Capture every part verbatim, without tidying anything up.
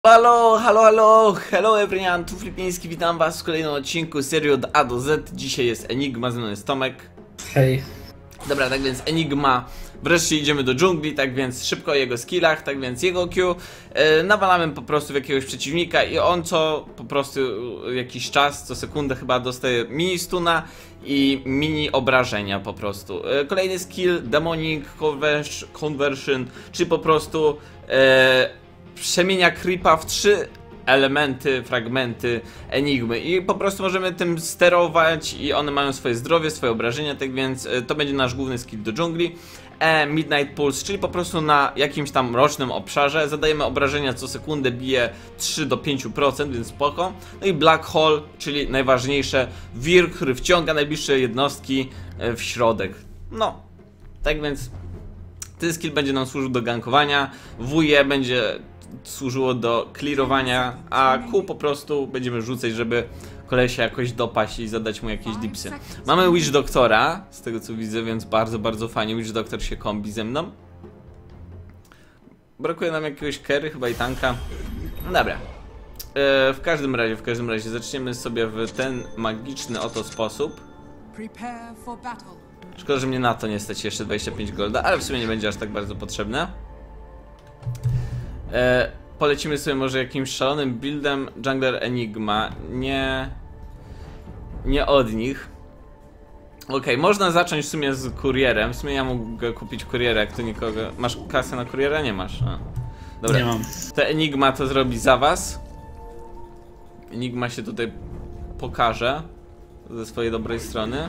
Halo, halo, halo, hello everyone, tu Filipiński, witam was w kolejnym odcinku serii od A do Z. Dzisiaj jest Enigma, ze mną jest Tomek. Hej. Dobra, tak więc Enigma, wreszcie idziemy do dżungli, tak więc szybko o jego skillach, tak więc jego Q e, nawalamy po prostu w jakiegoś przeciwnika i on co po prostu jakiś czas, co sekundę chyba dostaje mini stuna i mini obrażenia po prostu. E, kolejny skill, Demonic Conversion, czyli po prostu e, przemienia creepa w trzy elementy, fragmenty Enigmy i po prostu możemy tym sterować i one mają swoje zdrowie, swoje obrażenia, tak więc to będzie nasz główny skill do dżungli. E, Midnight Pulse, czyli po prostu na jakimś tam rocznym obszarze zadajemy obrażenia co sekundę, bije trzy do pięciu procent, więc spoko. No i Black Hole, czyli najważniejsze, wir, który wciąga najbliższe jednostki w środek. No, tak więc ten skill będzie nam służył do gankowania, W E będzie służyło do clearowania, a Q po prostu będziemy rzucać, żeby kolesia jakoś dopaść i zadać mu jakieś dipsy. Mamy Witch Doktora, z tego co widzę, więc bardzo, bardzo fajnie. Witch Doktor się kombi ze mną. Brakuje nam jakiegoś carry, chyba i tanka. Dobra. E, w każdym razie, w każdym razie zaczniemy sobie w ten magiczny oto sposób. Szkoda, że mnie na to nie stać jeszcze dwadzieścia pięć golda, ale w sumie nie będzie aż tak bardzo potrzebne. E, polecimy sobie może jakimś szalonym buildem Jungler Enigma, nie nie od nich. Okej, okay, można zacząć w sumie z kurierem, w sumie ja mogę kupić kuriera, jak tu nikogo... Masz kasę na kuriera? Nie masz. A. Dobra. Nie mam. To Enigma to zrobi za was. Enigma się tutaj pokaże ze swojej dobrej strony.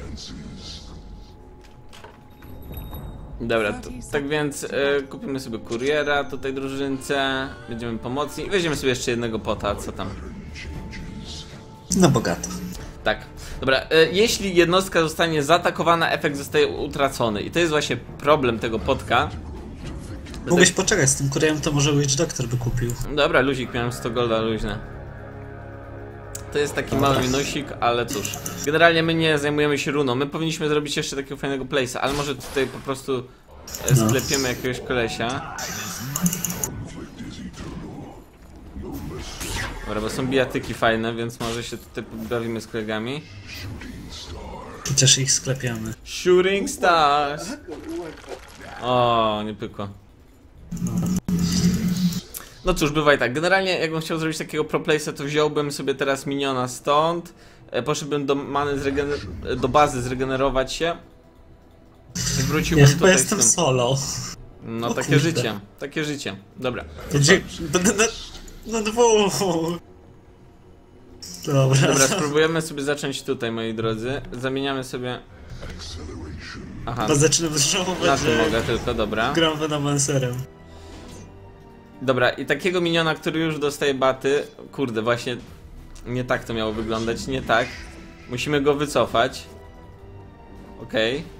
Dobra, to, tak więc e, kupimy sobie kuriera tutaj drużynce, będziemy pomocni i weźmiemy sobie jeszcze jednego pota, co tam? No bogato. Tak, dobra, e, jeśli jednostka zostanie zaatakowana, efekt zostaje utracony i to jest właśnie problem tego potka. Mógłbyś tak... poczekać z tym kurierem, to może Witch Doctor by kupił. Dobra, luzik, miałem sto golda, luźne. To jest taki Dobra. mały minusik, ale cóż. Generalnie my nie zajmujemy się runą, my powinniśmy zrobić jeszcze takiego fajnego place'a, ale może tutaj po prostu e, sklepiemy jakiegoś kolesia. Dobra, bo są bijatyki fajne, więc może się tutaj pobawimy z kolegami. Chociaż ich sklepiamy. Shooting Stars! O, nie pykło. No cóż, bywa i tak. Generalnie jakbym chciał zrobić takiego pro place'a, to wziąłbym sobie teraz miniona stąd. Poszedłbym do many do bazy zregenerować się. I wróciłbym Ja tutaj chyba jestem solo. No o takie kurde. życie, takie życie. Dobra. Będzie... Będę na... na dwóch. Dobra. Dobra, spróbujemy sobie zacząć tutaj, moi drodzy. Zamieniamy sobie... Aha, Bo zaczynam żałować, na tym że mogę tylko, dobra. gram Venomancerem. Dobra, i takiego miniona, który już dostaje baty. Kurde, właśnie nie tak to miało wyglądać, nie tak. Musimy go wycofać. Okej. Okay.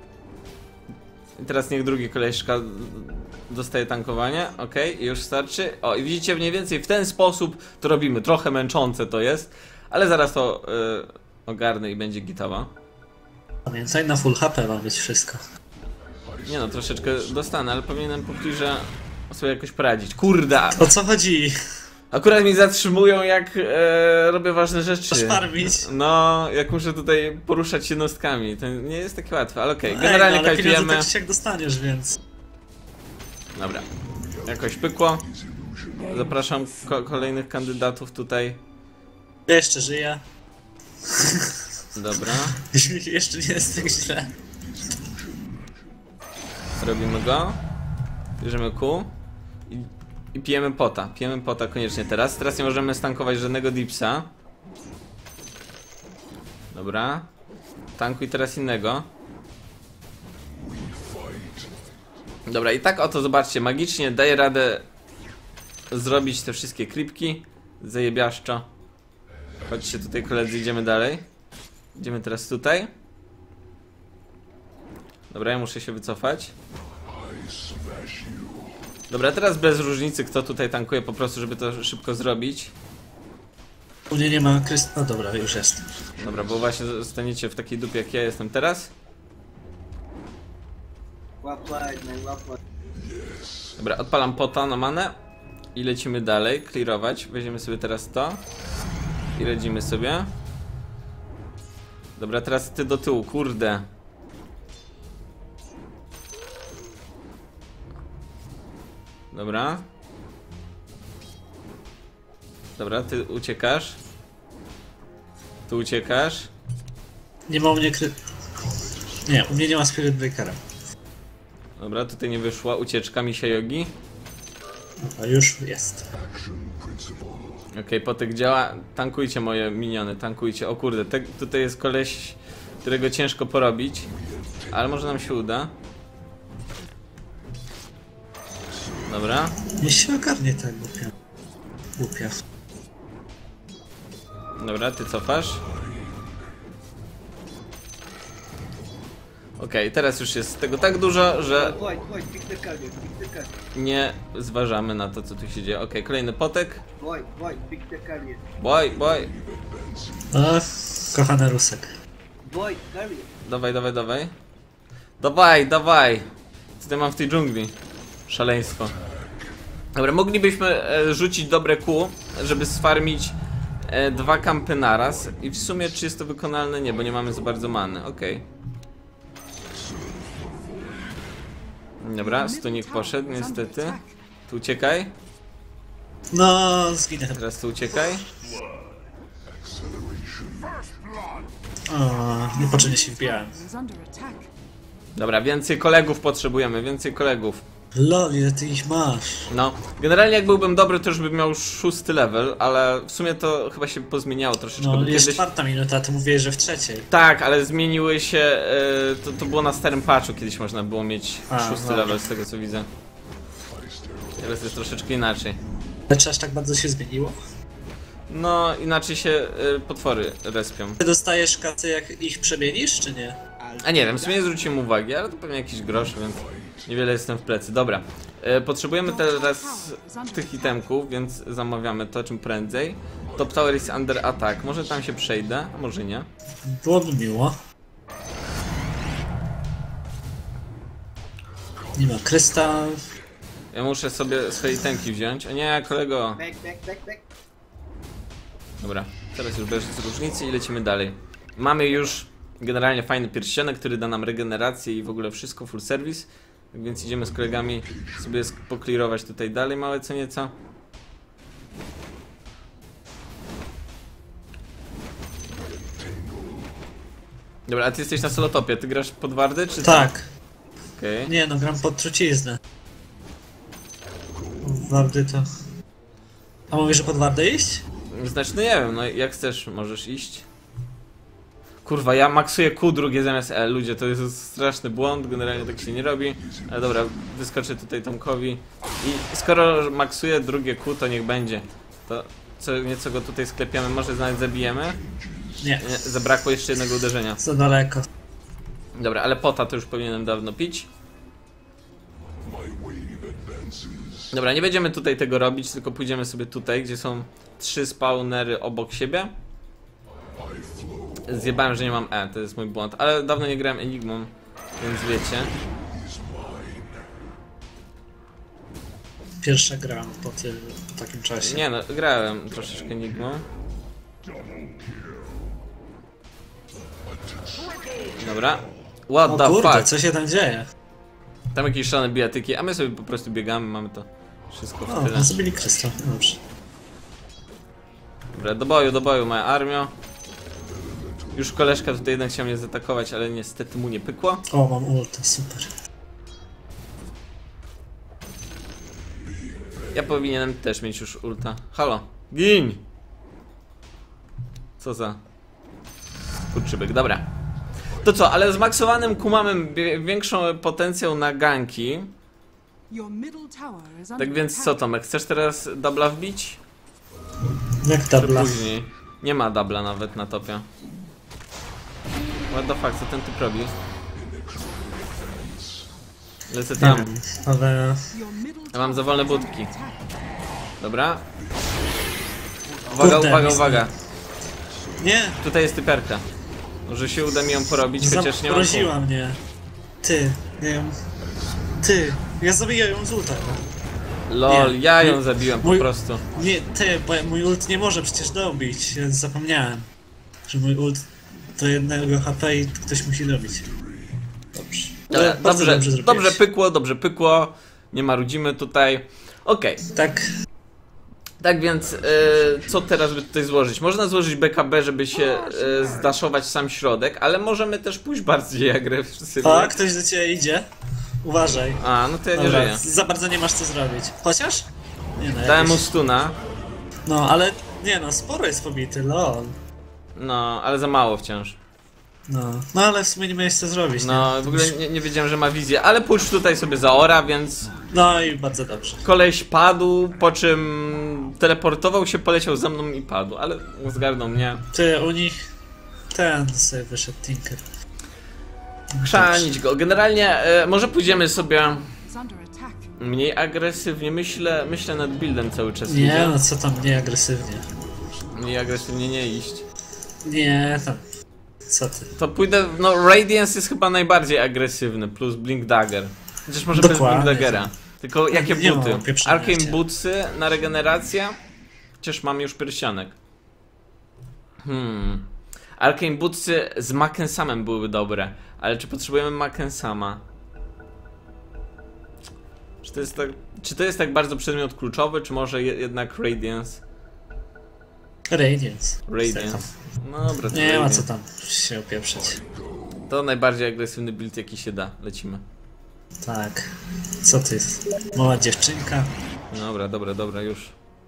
I teraz niech drugi koleżka dostaje tankowanie. Okej, okay, już starczy. O, i widzicie, mniej więcej w ten sposób to robimy. Trochę męczące to jest, ale zaraz to yy, ogarnę i będzie gitowa. Pamiętaj, na full H P ma być wszystko. Nie no, troszeczkę dostanę, ale powinienem póki że sobie jakoś poradzić. Kurde! O co chodzi? Akurat mi zatrzymują, jak e, robię ważne rzeczy. Masz farmić. No, jak muszę tutaj poruszać jednostkami. To nie jest takie łatwe, ale okej. Okay. Ej, Generalnie no, ale kajpujemy. tak jak dostaniesz, więc... Dobra. Jakoś pykło. Zapraszam ko kolejnych kandydatów tutaj. Ja jeszcze żyję. Dobra. Jeszcze nie jest tak źle. Robimy go. Bierzemy Q. I, I pijemy pota. Pijemy pota koniecznie teraz. Teraz nie możemy stankować żadnego dipsa. Dobra. Tankuj teraz innego. Dobra, i tak oto zobaczcie, magicznie daje radę zrobić te wszystkie creepki. Zajebiaszczo. Chodźcie tutaj, koledzy, idziemy dalej. Idziemy teraz tutaj. Dobra, ja muszę się wycofać. Dobra, teraz bez różnicy kto tutaj tankuje, po prostu żeby to szybko zrobić. U mnie nie ma kryst... No dobra, już jest. Dobra, bo właśnie zostaniecie w takiej dupie jak ja jestem teraz. Dobra, odpalam pota na manę. I lecimy dalej, clearować. Weźmiemy sobie teraz to. I radzimy sobie. Dobra, teraz ty do tyłu, kurde. Dobra. Dobra, ty uciekasz. Tu uciekasz. Nie ma u mnie kry... Nie, u mnie nie ma Spirit Breakera. Dobra, tutaj nie wyszła ucieczka Misia Yogi. A już jest. Okej, okay, potek działa. Tankujcie moje miniony, tankujcie. O kurde, te, tutaj jest koleś, którego ciężko porobić. Ale może nam się uda. Dobra. Nie się ogarnie tak głupia. Głupia. Dobra, ty cofasz. Okej, okay, teraz już jest tego tak dużo, że nie zważamy na to, co tu się dzieje. Okej, okay, kolejny potek. Boy, boy. O, kochany Rusek. Dawaj, dawaj, dawaj. Dawaj, dawaj. Co ty mam w tej dżungli? Szaleństwo. Dobra, moglibyśmy e, rzucić dobre Q, żeby sfarmić e, dwa kampy naraz. I w sumie czy jest to wykonalne? Nie, bo nie mamy za bardzo many. Okej. Okay. Dobra, stunik poszedł, niestety. Tu uciekaj. No, zginę. Teraz tu uciekaj. O, niepotrzebnie się wbijałem. Dobra, więcej kolegów potrzebujemy, więcej kolegów. Lol, ile ty ich masz? No, generalnie jak byłbym dobry, to już bym miał szósty level, ale w sumie to chyba się pozmieniało troszeczkę. No, bo jest kiedyś... czwarta minuta, ty mówiłeś, że w trzeciej. Tak, ale zmieniły się, e, to, to było na starym patchu, kiedyś można było mieć A, szósty no. level z tego co widzę. Teraz jest troszeczkę inaczej. Ale czy aż tak bardzo się zmieniło? No, inaczej się e, potwory respią. Ty dostajesz kasy jak ich przemienisz, czy nie? A nie wiem, w sumie nie zwróciłem uwagi, ale to pewnie jakiś grosz, więc niewiele jestem w plecy. Dobra, e, potrzebujemy teraz tych itemków, więc zamawiamy to czym prędzej. Top Tower is under attack, może tam się przejdę, a może nie. Byłoby miło. Nie ma krystal. Ja muszę sobie swoje itemki wziąć. O nie, kolego. Dobra, teraz już bez różnicy i lecimy dalej. Mamy już generalnie fajny pierścionek, który da nam regenerację i w ogóle wszystko, full service. Tak więc idziemy z kolegami sobie poklirować tutaj dalej małe co nieco. Dobra, a ty jesteś na solotopie, ty grasz pod wardy czy Tak. Okej. Okay. Nie no, gram pod truciznę. Wardy to... A mówisz, że pod wardę iść? Znaczy, no nie wiem, no jak chcesz, możesz iść. Kurwa, ja maksuję Q drugie zamiast L, ludzie, to jest straszny błąd, generalnie tak się nie robi. Ale dobra, wyskoczę tutaj Tomkowi. I skoro maksuję drugie Q, to niech będzie. To co nieco go tutaj sklepiamy, może nawet zabijemy? Nie. Nie, zabrakło jeszcze jednego uderzenia. Za daleko. Dobra, ale pota to już powinienem dawno pić. Dobra, nie będziemy tutaj tego robić, tylko pójdziemy sobie tutaj, gdzie są trzy spawnery obok siebie. Zjebałem, że nie mam E, to jest mój błąd, ale dawno nie grałem Enigmą, więc wiecie. Pierwsza gra po, tym, po takim czasie. Nie no, grałem troszeczkę Enigmą. Dobra. What O the kurde, fuck? co się tam dzieje? Tam jakieś szalone bijatyki, a my sobie po prostu biegamy, mamy to wszystko w O, tyle. zabili krystal, dobrze. Dobra, do boju, do boju, moja armia. Już koleżka tutaj jeden chciał mnie zaatakować, ale niestety mu nie pykło. O, mam ulta, super. Ja powinienem też mieć już ulta. Halo, gin! Co za... kurczybyk, dobra. To co, ale zmaksowanym Q mamy większą potencjał na ganki. Tak więc co, Tomek, chcesz teraz dubla wbić? Jak dubla? Później. Nie ma dubla nawet na topie. What the fuck, co ten typ robi? Lecę Nie tam. wiem, ale... Ja mam za wolne budki. Dobra. Uwaga, Kurde, uwaga, mi uwaga. Nie! Tutaj jest typerka. Może się uda mi ją porobić, chociaż nie mam. Zamroziła mnie. Ty, nie wiem. Ty, ja zabiję ją z ulta. Lol, Nie. ja ją Mój- zabiłem po mój- prostu. Nie, ty, bo mój ult nie może przecież dobić, więc zapomniałem, że mój ult do jednego H P i ktoś musi dobić. Dobrze. Dobra, Ale bardzo dobrze, dobrze, dobrze zrobiłeś. pykło, dobrze pykło. Nie marudzimy tutaj. Okej, Tak, tak więc e, co teraz by tutaj złożyć? Można złożyć B K B, żeby się e, zdaszować sam środek, ale możemy też pójść bardziej agresywnie. o, ktoś do ciebie idzie. Uważaj. A, no to ja nie Dobra, żyję. za bardzo nie masz co zrobić. Chociaż? Nie no, Dałem mu jakoś... stuna, No, ale nie no, sporo jest pobity, lol. no, ale za mało wciąż. No, no ale w sumie nie miałeś co zrobić, No, nie? w ogóle nie, nie wiedziałem, że ma wizję, ale push tutaj sobie zaora, więc No i bardzo dobrze. koleś padł, po czym teleportował się, poleciał za mną i padł, ale zgarnął mnie. Ty, u nich ten sobie wyszedł, Tinker. Chrzanić go. Generalnie e, może pójdziemy sobie It's under attack. mniej agresywnie. Myślę, myślę nad buildem cały czas. Nie idzie. no, co tam, nie agresywnie. Mniej agresywnie nie iść. Nie, tam. Co ty? To pójdę, no Radiance jest chyba najbardziej agresywny, plus Blink Dagger. Chociaż może bez Blink Dokładnie. Daggera. Tylko jakie Nie buty? mam pieprzenia Arcane cię. Bootsy na regenerację? Chociaż mam już pierścionek. Hmm. Arcane Bootsy z Mackensamem byłyby dobre. Ale czy potrzebujemy Mackensama? Czy to jest tak, czy to jest tak bardzo przedmiot kluczowy, czy może je, jednak Radiance? Radiance. Radiance. No dobra, to Nie ma Radiance. co tam się opieprzeć. To najbardziej agresywny build jaki się da. Lecimy. Tak. Co ty? Mała dziewczynka. Dobra, dobra, dobra, już.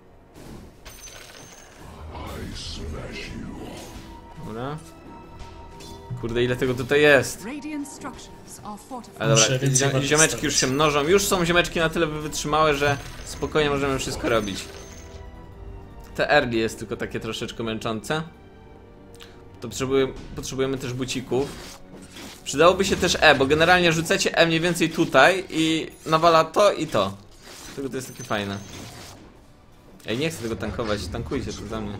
Dobra. Kurde, ile tego tutaj jest. Radiant structures are fortified. Ale dobra, Muszę więcej zio walki ziomeczki stawiać. już się mnożą. Już są ziomeczki na tyle wytrzymałe, że spokojnie możemy wszystko robić. Te early jest tylko takie troszeczkę męczące. To potrzebujemy, potrzebujemy też bucików. Przydałoby się też E, bo generalnie rzucacie E mniej więcej tutaj i nawala to i to. Dlatego to jest takie fajne. Ej, nie chcę tego tankować, tankujcie to za mnie.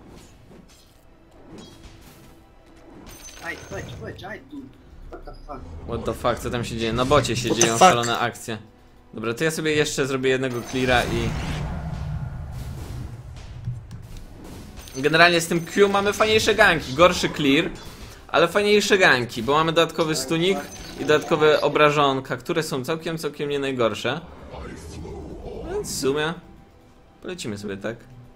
Ai, chodź, chodź, aj tu. What the fuck? What the fuck, co tam się dzieje? Na bocie się What the dzieją fuck? szalone akcje. Dobra, to ja sobie jeszcze zrobię jednego cleara i... Generalnie z tym Q mamy fajniejsze ganki, gorszy clear, ale fajniejsze ganki, bo mamy dodatkowy stunik i dodatkowe obrażonka, które są całkiem, całkiem nie najgorsze. Więc w sumie polecimy sobie, tak?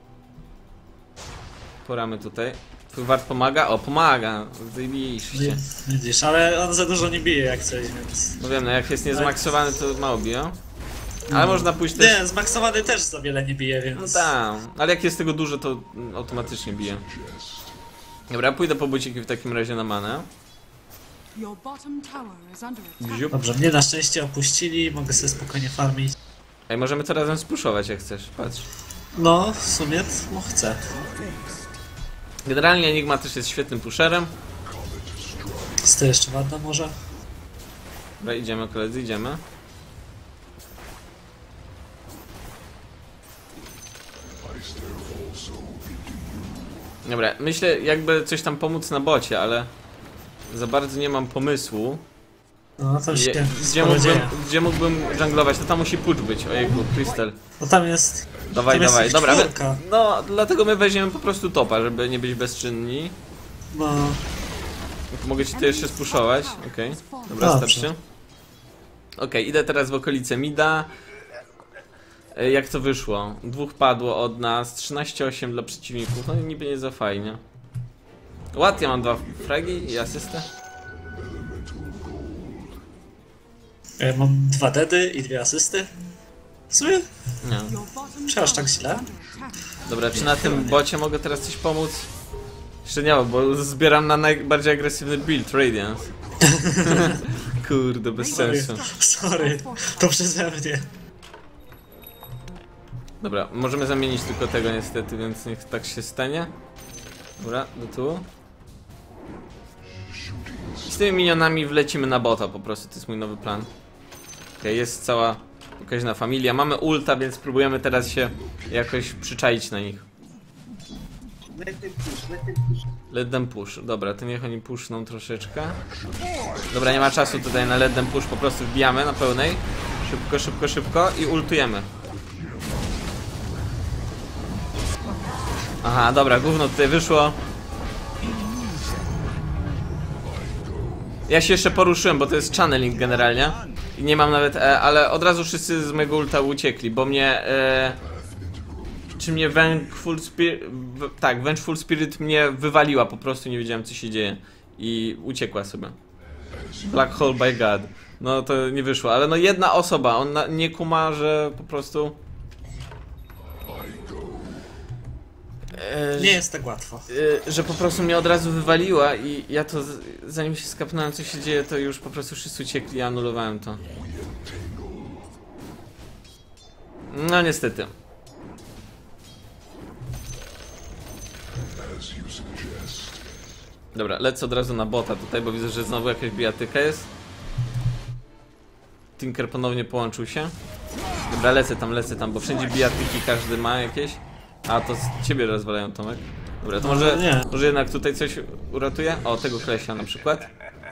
Poramy tutaj. Twój wart pomaga? O, pomaga! Zajebiście. Widzisz, ale on za dużo nie bije jak coś, więc... No wiem, no jak jest niezmaksowany, to mało bije. Ale można pójść też... Nie, zmaksowany też za wiele nie bije, więc... No tak, ale jak jest tego dużo, to mm, automatycznie bije. Dobra, pójdę po buciki w takim razie na manę. Your bottom tower is under attack. Bziup. Dobrze, mnie na szczęście opuścili, mogę sobie spokojnie farmić. Ej, możemy to razem spuszować jak chcesz, patrz. No, w sumie, no chcę. Generalnie Enigma też jest świetnym pusherem. Jest to jeszcze ładna może? Dobra, idziemy koledzy, idziemy. Dobra, myślę jakby coś tam pomóc na bocie, ale za bardzo nie mam pomysłu. No, to się Je, gdzie, sporo mógłbym, dzieje. gdzie mógłbym junglować? To tam musi pucz być, ojejku, Crystal. No tam jest... Dawaj, Tam jest dawaj, ich dobra. My, czwórka. no, dlatego my weźmiemy po prostu topa, żeby nie być bezczynni. No... Mogę ci to jeszcze spuszować, okej. Okay. Dobra, Dobrze. starczy. Okej, okay, idę teraz w okolice Mida. E, Jak to wyszło? Dwóch padło od nas, trzynaście osiem dla przeciwników, no i niby nie za fajnie. Ład, ja mam dwa fragi i asystę. Ja mam dwa dedy i dwie asysty. W sumie? Nie. Your bottom Czy aż tak tower is źle? under attack. Dobra, czy na tym bocie mogę teraz coś pomóc? Jeszcze nie mam, bo zbieram na najbardziej agresywny build, Radiance. Kurde, bez sensu. Sorry, to przeze mnie. Dobra, możemy zamienić tylko tego niestety, więc niech tak się stanie. Dobra, do tu. I z tymi minionami wlecimy na bota po prostu, to jest mój nowy plan. Okej, okay, jest cała pokaźna familia. Mamy ulta, więc próbujemy teraz się jakoś przyczaić na nich. Let them push, let them push. Let them push. Dobra, to niech oni pushną troszeczkę. Dobra, nie ma czasu tutaj na let them push, po prostu wbijamy na pełnej. Szybko, szybko, szybko i ultujemy. Aha, dobra, gówno tutaj wyszło. Ja się jeszcze poruszyłem, bo to jest channeling generalnie. I nie mam nawet E, ale od razu wszyscy z mojego ulta uciekli, bo mnie... E, czy mnie Vengeful Spirit... Tak, Vengeful Spirit mnie wywaliła, po prostu nie wiedziałem co się dzieje. I uciekła sobie. Black Hole by God. No to nie wyszło, ale no jedna osoba, on na, nie kuma, że po prostu... E, Nie jest tak łatwo. e, że po prostu mnie od razu wywaliła i ja to, z- zanim się skapnąłem co się dzieje, to już po prostu wszyscy uciekli i anulowałem to. No niestety. Dobra, lecę od razu na bota tutaj, bo widzę, że znowu jakaś bijatyka jest. Tinker ponownie połączył się. Dobra, lecę tam, lecę tam, bo wszędzie bijatyki każdy ma jakieś. A, to z ciebie rozwalają, Tomek. Dobra, to może, nie. może jednak tutaj coś uratuje? O, tego Klesia na przykład.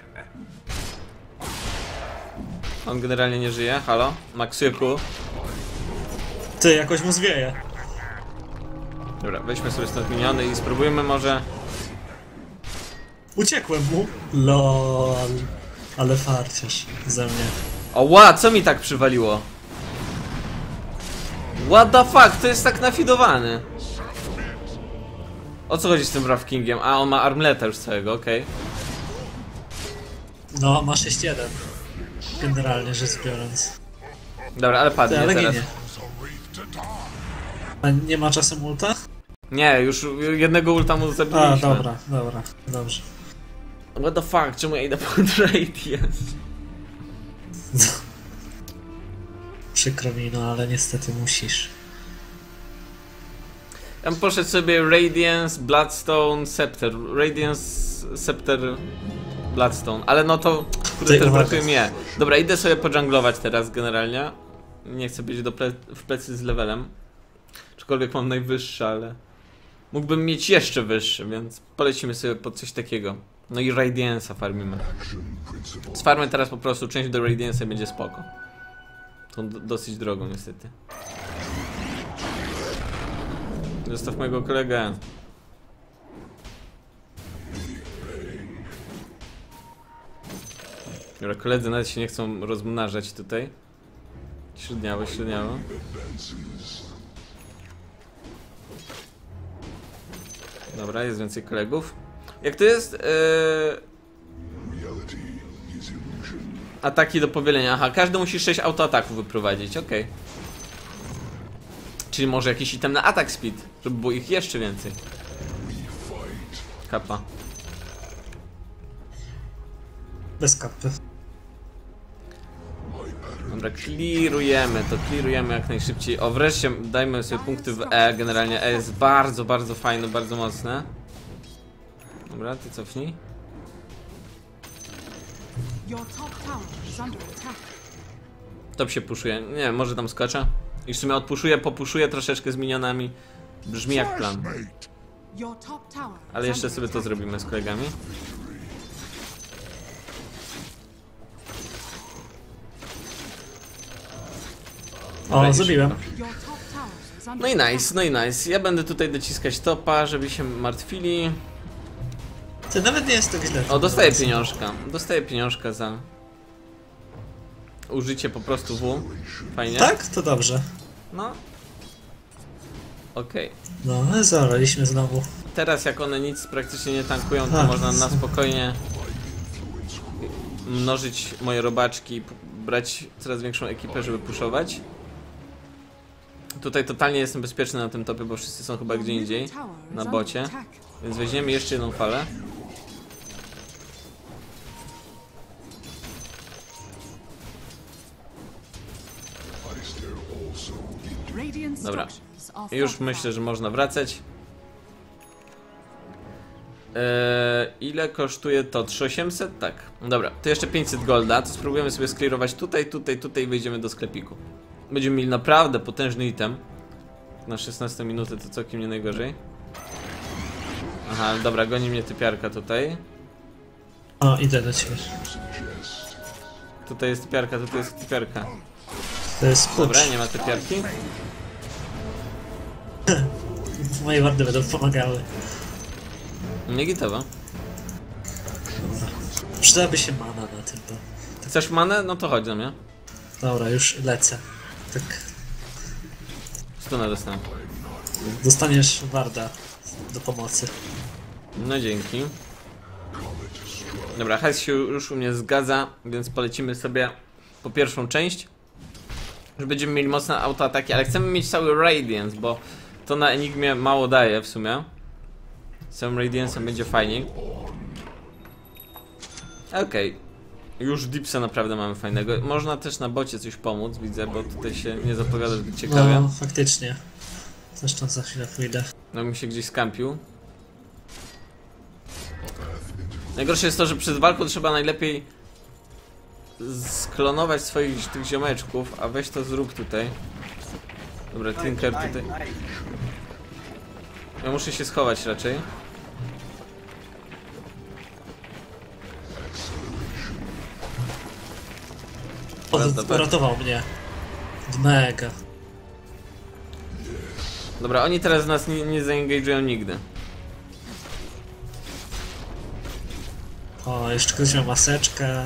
On generalnie nie żyje, halo? Maksyku. Ty, jakoś mu zwieje. Dobra, weźmy sobie stąd miniony i spróbujmy może... Uciekłem mu. Lol. Ale farciarz ze mnie. O, ła, co mi tak przywaliło? What the fuck, to jest tak nafidowany. O co chodzi z tym Wrath Kingiem? A, on ma armleta już całego, okej. Okay. No, ma sześć jeden. Generalnie rzecz biorąc. Dobra, ale padnie Ty, ale teraz. ginie. A nie ma czasem ulta? Nie, już jednego ulta mu A, zabiliśmy. dobra, dobra, dobrze. What the fuck, czemu ja idę pod Radiance? Przykro mi, no ale niestety musisz. Ja bym poszedł sobie Radiance, Bloodstone, Scepter. Radiance, Scepter, Bloodstone. Ale no to, kurde, Ty, też uwaga. brakuje mnie. Dobra, idę sobie podżunglować teraz generalnie. Nie chcę być do ple w plecy z levelem. Aczkolwiek mam najwyższy, ale... Mógłbym mieć jeszcze wyższy, więc polecimy sobie pod coś takiego. No i Radiance'a farmimy. Z farmy teraz po prostu część do Radiance'a będzie spoko. To dosyć drogą niestety. Zostaw mojego kolegę. Dobra, koledzy nawet się nie chcą rozmnażać tutaj. Średniało, średniało. Dobra, jest więcej kolegów. Jak to jest? Yy... Ataki do powielenia. Aha, każdy musi sześć autoataków wyprowadzić, okej. Okay. Czyli może jakiś item na atak speed, żeby było ich jeszcze więcej. Kapa. Bez kapy. Dobra, clearujemy to, clearujemy jak najszybciej. O, wreszcie dajmy sobie punkty w E. Generalnie E jest bardzo, bardzo fajne, bardzo mocne. Dobra, ty cofnij. Your top tower is under attack. Top się puszuje. Nie, może tam skoczę. I w sumie odpuszuję, popuszuję troszeczkę z minionami. Brzmi jak plan. Your top tower is Ale jeszcze under sobie to attack. zrobimy z kolegami. Dobra, O, już zabiłem. szybko. Your top tower is under No i attack. nice, no i nice. Ja będę tutaj dociskać topa, żeby się martwili. Ty, nawet nie jest tak źle. O, dostaję pieniążka. Dostaję pieniążka za użycie po prostu W. Fajnie. Tak? To dobrze. No. Okej. No, ale zaraliśmy znowu. Teraz jak one nic praktycznie nie tankują, to A, można na co? spokojnie mnożyć moje robaczki, p- brać coraz większą ekipę, żeby puszować. Tutaj totalnie jestem bezpieczny na tym topie, bo wszyscy są chyba gdzie indziej, na bocie. Więc weźmiemy jeszcze jedną falę. Radiant Dobra. structures are Już fortified. myślę, że można wracać. Eee, ile kosztuje to? trzy tysiące osiemset? Tak. Dobra, to jeszcze pięćset golda. To spróbujemy sobie sklirować tutaj, tutaj, tutaj i wejdziemy do sklepiku. Będziemy mieli naprawdę potężny item. Na szesnaste minuty to całkiem nie najgorzej. Aha, dobra, goni mnie typiarka tutaj. O, idę do ciebie. Tutaj jest typiarka, tutaj jest typiarka. To jest klucz. Dobra, nie ma typiarki. Moje wardy będą pomagały. Nie gitowa. Przydałaby się mana na tym, bo... Chcesz manę? No to chodź do mnie. Dobra, już lecę. Tak, Stunę dostałem. dostaniesz warda do pomocy. No dzięki. Dobra, hajs się już u mnie zgadza, więc polecimy sobie po pierwszą część. Już będziemy mieli mocne autoataki, ale chcemy mieć cały Radiance, bo to na Enigmie mało daje w sumie. Z całym Radiance'em będzie fajniej. Okej. Okay. Już Dipsa naprawdę mamy fajnego. Można też na bocie coś pomóc, widzę, bo tutaj się nie zapowiada zbyt ciekawie. No, faktycznie. Zresztą za chwilę pójdę. No mi się gdzieś skampił. Najgorsze jest to, że przed walką trzeba najlepiej sklonować swoich tych ziomeczków, a weź to zrób tutaj. Dobra, Tinker tutaj. Ja muszę się schować raczej. Od, uratował mnie. Mega. Dobra, oni teraz nas nie, nie zaengage'ują nigdy. O, jeszcze ktoś ma maseczkę.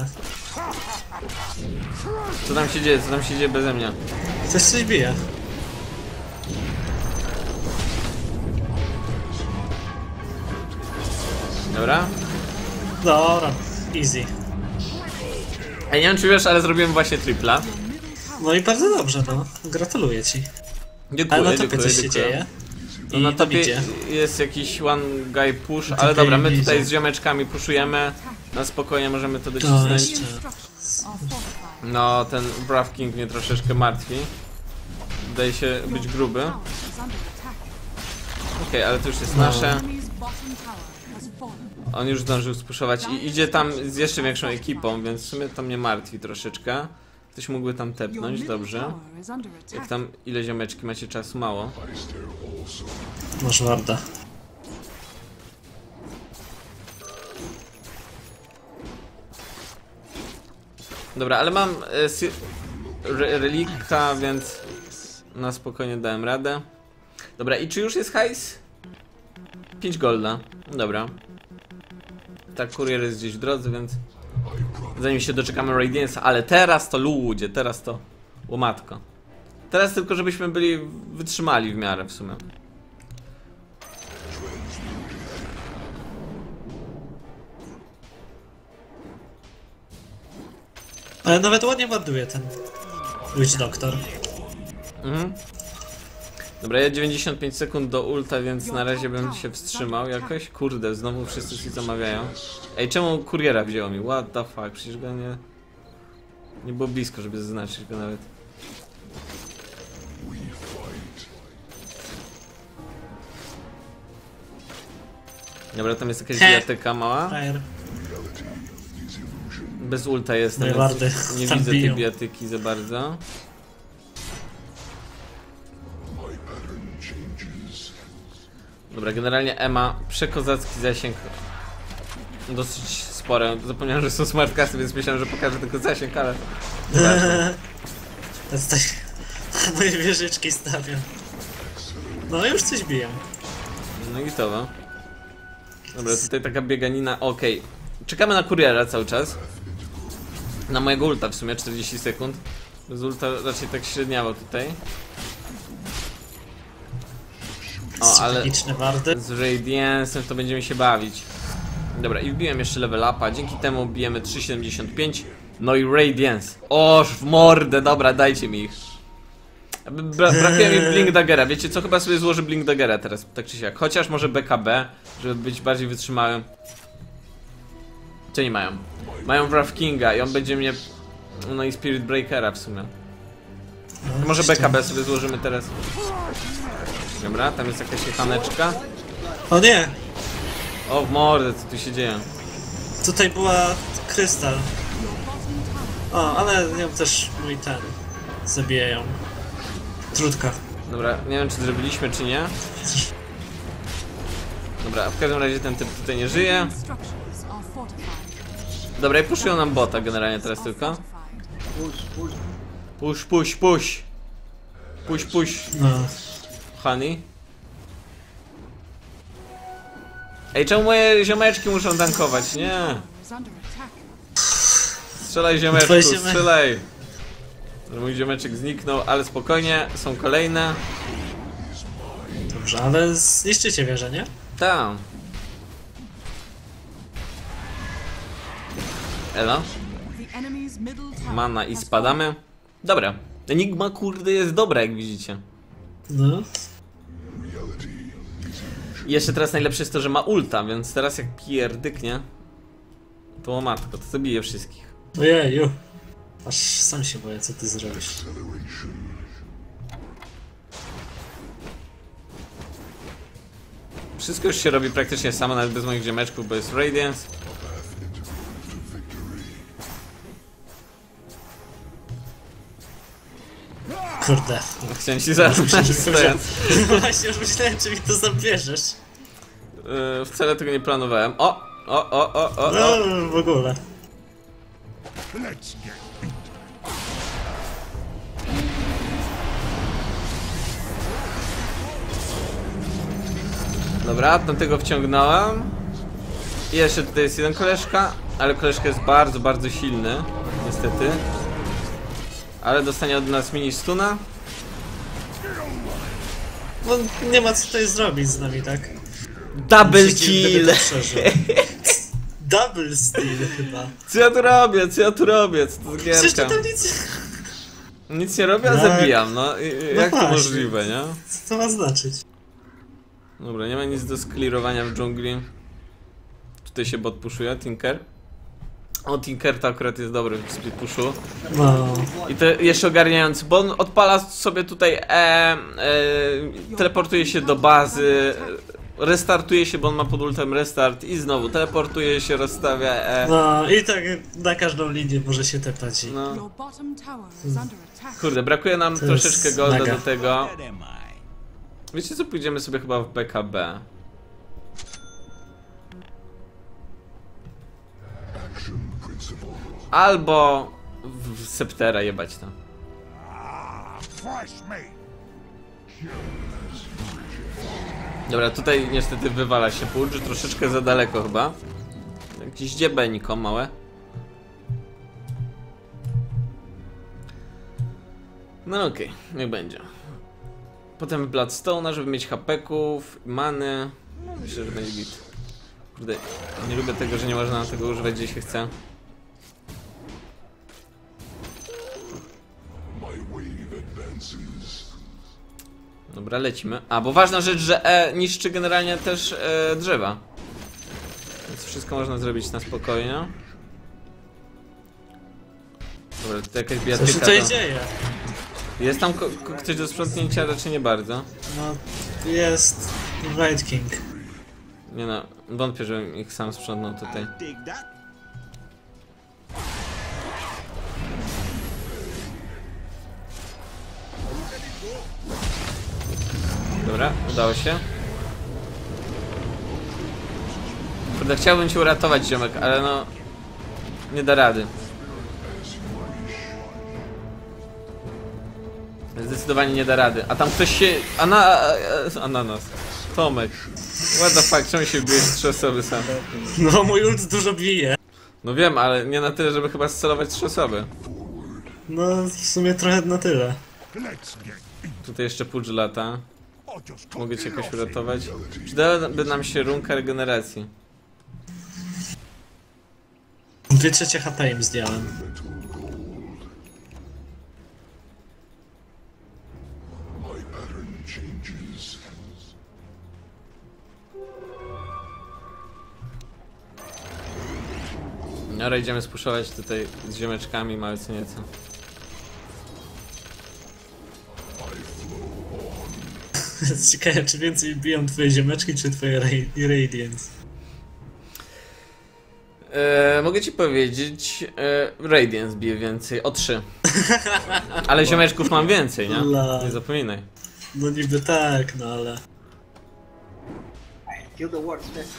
Co tam się dzieje? Co tam się dzieje beze mnie? Ktoś coś bije. Dobra? Dobra, easy. Ej, nie wiem czy wiesz, ale zrobiłem właśnie tripla. No i bardzo dobrze, no. Gratuluję ci. Dziękuję, Ale na topie dziękuję, coś się dziękuję. dzieje. No I na tam topie idzie. jest jakiś one guy push, Na ale topie dobra, my idzie. tutaj z ziomeczkami pushujemy. Na spokojnie możemy to No, docisnąć. jeszcze. Structures are fortified. No, ten Brav King mnie troszeczkę martwi. Wydaje się być gruby. Tower is under attack. Okej, ale to już jest No. nasze. Enemy's bottom tower has fallen. On już zdążył spuszować i idzie tam z jeszcze większą ekipą, więc w sumie to mnie martwi troszeczkę. Ktoś mógłby tam Your tepnąć, middle dobrze. tower is under Jak attack. tam, ile ziomeczki macie czasu? Mało. Masz warda. Dobra, ale mam e, si re relika, więc na spokojnie dałem radę. Dobra, i czy już jest hajs? pięć golda. Dobra. Tak, kurier jest gdzieś w drodze, więc zanim się doczekamy Radiance'a, ale teraz to ludzie, teraz to łomatko. Teraz tylko żebyśmy byli wytrzymali w miarę w sumie. Ale nawet ładnie ładuje ten Witch Doctor. Mhm. Dobra, ja dziewięćdziesiąt pięć sekund do ulta, więc na razie bym się wstrzymał jakoś. Kurde, znowu wszyscy się zamawiają. Ej, czemu kuriera wzięło mi? What the fuck, przecież go nie... Nie było blisko, żeby zaznaczyć go nawet. Dobra, tam jest jakaś He. bijatyka mała. Frajer. Bez ulta jestem, Moje więc wardy nie tam widzę tej biją. bijatyki za bardzo. Dobra, generalnie Ema, przekozacki zasięg. Dosyć spory. Zapomniałem, że są smartcasty, więc myślałem, że pokażę tylko zasięg, ale... Nieważne. Teraz tak moje wieżyczki stawiam. No już coś biją. No i to. Dobra, tutaj taka bieganina, okej. Czekamy na kuriera cały czas. Na mojego ulta w sumie, czterdzieści sekund. Bez ulta raczej tak średniało tutaj. O, ale Strategiczne wardy. z Radiance'em to będziemy się bawić. Dobra, i wbiłem jeszcze level upa, dzięki temu bijemy trzy siedemdziesiąt pięć. No i Radiance. Oż w mordę, dobra, dajcie mi ich. Bra brakuje mi Blink Daggera, wiecie co, chyba sobie złożę Blink Daggera teraz, tak czy siak. Chociaż może B K B, żeby być bardziej wytrzymałym. Co nie mają? Mają Wrath Kinga i on będzie mnie... No i Spirit Breakera w sumie. No, Może B K B sobie złożymy teraz. Dobra, tam jest jakaś jechaneczka. O nie! O w mordę, co tu się dzieje? Tutaj była krystal. O, ale ją też mój ten zabijają. Trudka. Dobra, nie wiem czy zrobiliśmy czy nie. Dobra, w każdym razie ten typ tutaj nie żyje. Structures are fortified. Dobra, i puszują nam bota generalnie teraz tylko. Push, push. Push, push, push. Push, push, No. honey. Ej, czemu moje ziomeczki muszą tankować? Nie. Is under attack. Strzelaj ziomeczku, Twoje ziomek- strzelaj. Mój ziomeczek zniknął, ale spokojnie, są kolejne. Dobrze, ale zniszczycie wieżę, nie? Tam. Elo, The enemy's middle tower mana i has spadamy. Dobra, Enigma kurde jest dobra, jak widzicie. No. I jeszcze teraz najlepsze jest to, że ma ulta, więc teraz jak pierdyknie, to o matko, to zabije wszystkich. Ojeju. Aż sam się boję, co ty zrobisz. Wszystko już się robi praktycznie samo, nawet bez moich ziomeczków, bo jest Radiance. Kurde. Chciałem ci zaraz stojąc. No właśnie, już myślałem, czy mi to zabierzesz. Yy, wcale tego nie planowałem. O! O, o, o, o, o! No, w ogóle. Dobra, tamtego wciągnąłem. I jeszcze tutaj jest jeden koleżka, ale koleżka jest bardzo, bardzo silny, niestety. Ale dostanie od nas mini stuna. No, nie ma co tutaj zrobić z nami, tak? Double Gdyby kill! to przeżył. Double steal chyba. Co ja tu robię? Co ja tu robię? Co to za Przecież gierka? to tam nic... Nic nie robię, a Tak. zabijam, no. I, i, No jak to właśnie. możliwe, nie? Co to ma znaczyć? Dobra, nie ma nic do sklirowania w dżungli. Tutaj się bot pushuje, Tinker. O, Tinker to akurat jest dobry w speed pushu. No. I to jeszcze ogarniający, bo on odpala sobie tutaj e, e, teleportuje się do bazy, restartuje się, bo on ma pod ultem restart i znowu teleportuje się, rozstawia e. No i tak na każdą linię może się tepać i... No. Your bottom tower is under attack. Kurde, brakuje nam To jest troszeczkę golda mega. do tego. Wiecie co, pójdziemy sobie chyba w B K B. Albo w Septera jebać tam. Dobra, tutaj niestety wywala się Purge, troszeczkę za daleko chyba. Jakieś dziebeniko małe. No okej, okay, niech będzie. Potem Bloodstone'a, żeby mieć hapeków, many. No, myślę, że będzie git. Kurde, nie lubię tego, że nie można tego używać gdzie się chce. Dobra, lecimy. A, bo ważna rzecz, że E niszczy generalnie też e, drzewa. Więc wszystko można zrobić na spokojnie. Dobra, tutaj jakaś Co się bijatyka. tutaj to- dzieje? Jest tam ko ko ktoś do sprzątnięcia? Raczej nie bardzo. No, jest Night King. Nie no, wątpię, żebym ich sam sprzątnął tutaj. Dobra, udało się. Kurde, chciałbym cię uratować, ziomek, ale no... Nie da rady. Zdecydowanie nie da rady. A tam ktoś się... Ana... Ananas. Tomek. What the fuck, czemu się bijesz trzy osoby sam? No, mój ult dużo bije. No wiem, ale nie na tyle, żeby chyba scelować trzy osoby. No, w sumie trochę na tyle. Tutaj jeszcze Pudge lata. Mogę cię jakoś uratować. Przydałaby nam się runka regeneracji. Dwie trzecie H P im zdjąłem. Dobra, idziemy spuszować tutaj z ziomeczkami, małe co nieco. Ciekawe, czy więcej biją twoje ziomeczki, czy twoje ra Radiance? Eee, mogę ci powiedzieć, e, Radiance bije więcej, o trzy. Ale ziomeczków mam więcej, nie? La. Nie zapominaj. No niby tak, no ale... Kill the wards, man.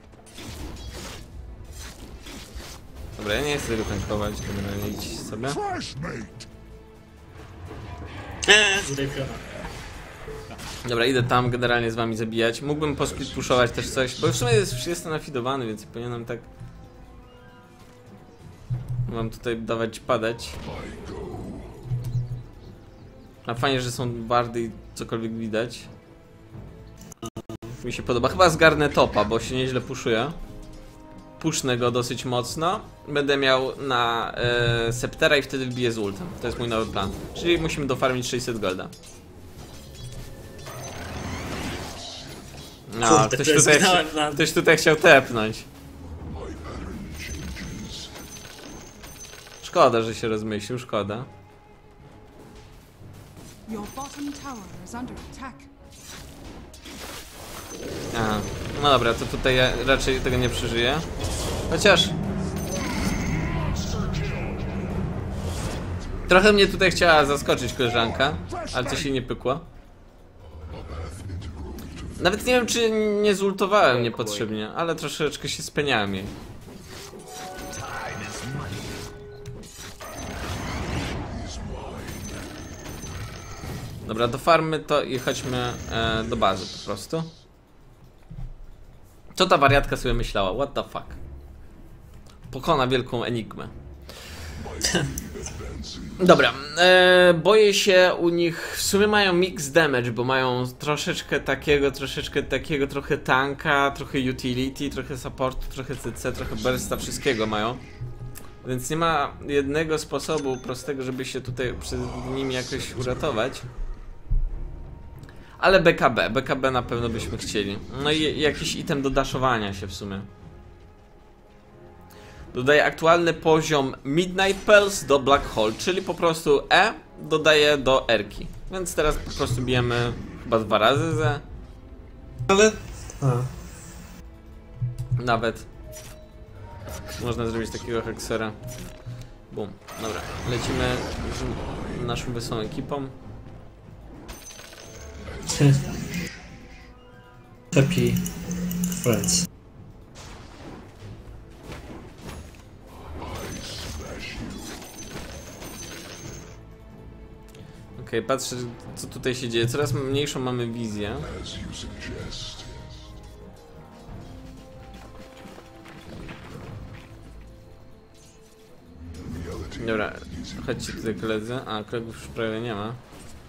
Dobra, ja nie chcę tego tankować, generalnie idź sobie. Eee, zrypiona. Dobra, idę tam generalnie z wami zabijać. Mógłbym posplit puszować też coś, bo w sumie jest, jestem nafidowany, więc powinienem tak... Mam tutaj dawać padać. A fajnie, że są bardy i cokolwiek widać. Mi się podoba. Chyba zgarnę topa, bo się nieźle puszuje. Pusznę go dosyć mocno. Będę miał na e, Septera i wtedy wbiję z ultem. To jest mój nowy plan. Czyli musimy dofarmić sześćset golda. No, Kurde, ktoś, to tutaj zginąłem chci- na- ktoś tutaj chciał tepnąć. Szkoda, że się rozmyślił, szkoda. Your bottom tower is under attack. Aha. No dobra, to tutaj ja raczej tego nie przeżyję. Chociaż... Trochę mnie tutaj chciała zaskoczyć koleżanka, ale coś jej nie pykło. Nawet nie wiem, czy nie zultowałem niepotrzebnie, ale troszeczkę się speniałem jej. Dobra, do farmy to i chodźmy e, do bazy po prostu. Co ta wariatka sobie myślała? What the fuck? Pokona wielką enigmę. Dobra, e, boję się u nich, w sumie mają mix damage, bo mają troszeczkę takiego, troszeczkę takiego, trochę tanka, trochę utility, trochę supportu, trochę C C, trochę bursta, wszystkiego mają. Więc nie ma jednego sposobu prostego, żeby się tutaj przed nimi jakoś uratować. Ale B K B, B K B na pewno byśmy chcieli. No i jakiś item do daszowania się w sumie. Dodaję aktualny poziom Midnight Pearls do Black Hole, czyli po prostu E dodaję do R-ki. Więc teraz po prostu bijemy chyba dwa razy ze. Ale... A. Nawet. Można zrobić takiego heksera. Bum. Dobra, lecimy z naszą wesołą ekipą. Happy friends. Okej, okay, patrzę co tutaj się dzieje. Coraz mniejszą mamy wizję. Dobra, chodźcie tutaj koledzy. A, kolegów już prawie nie ma.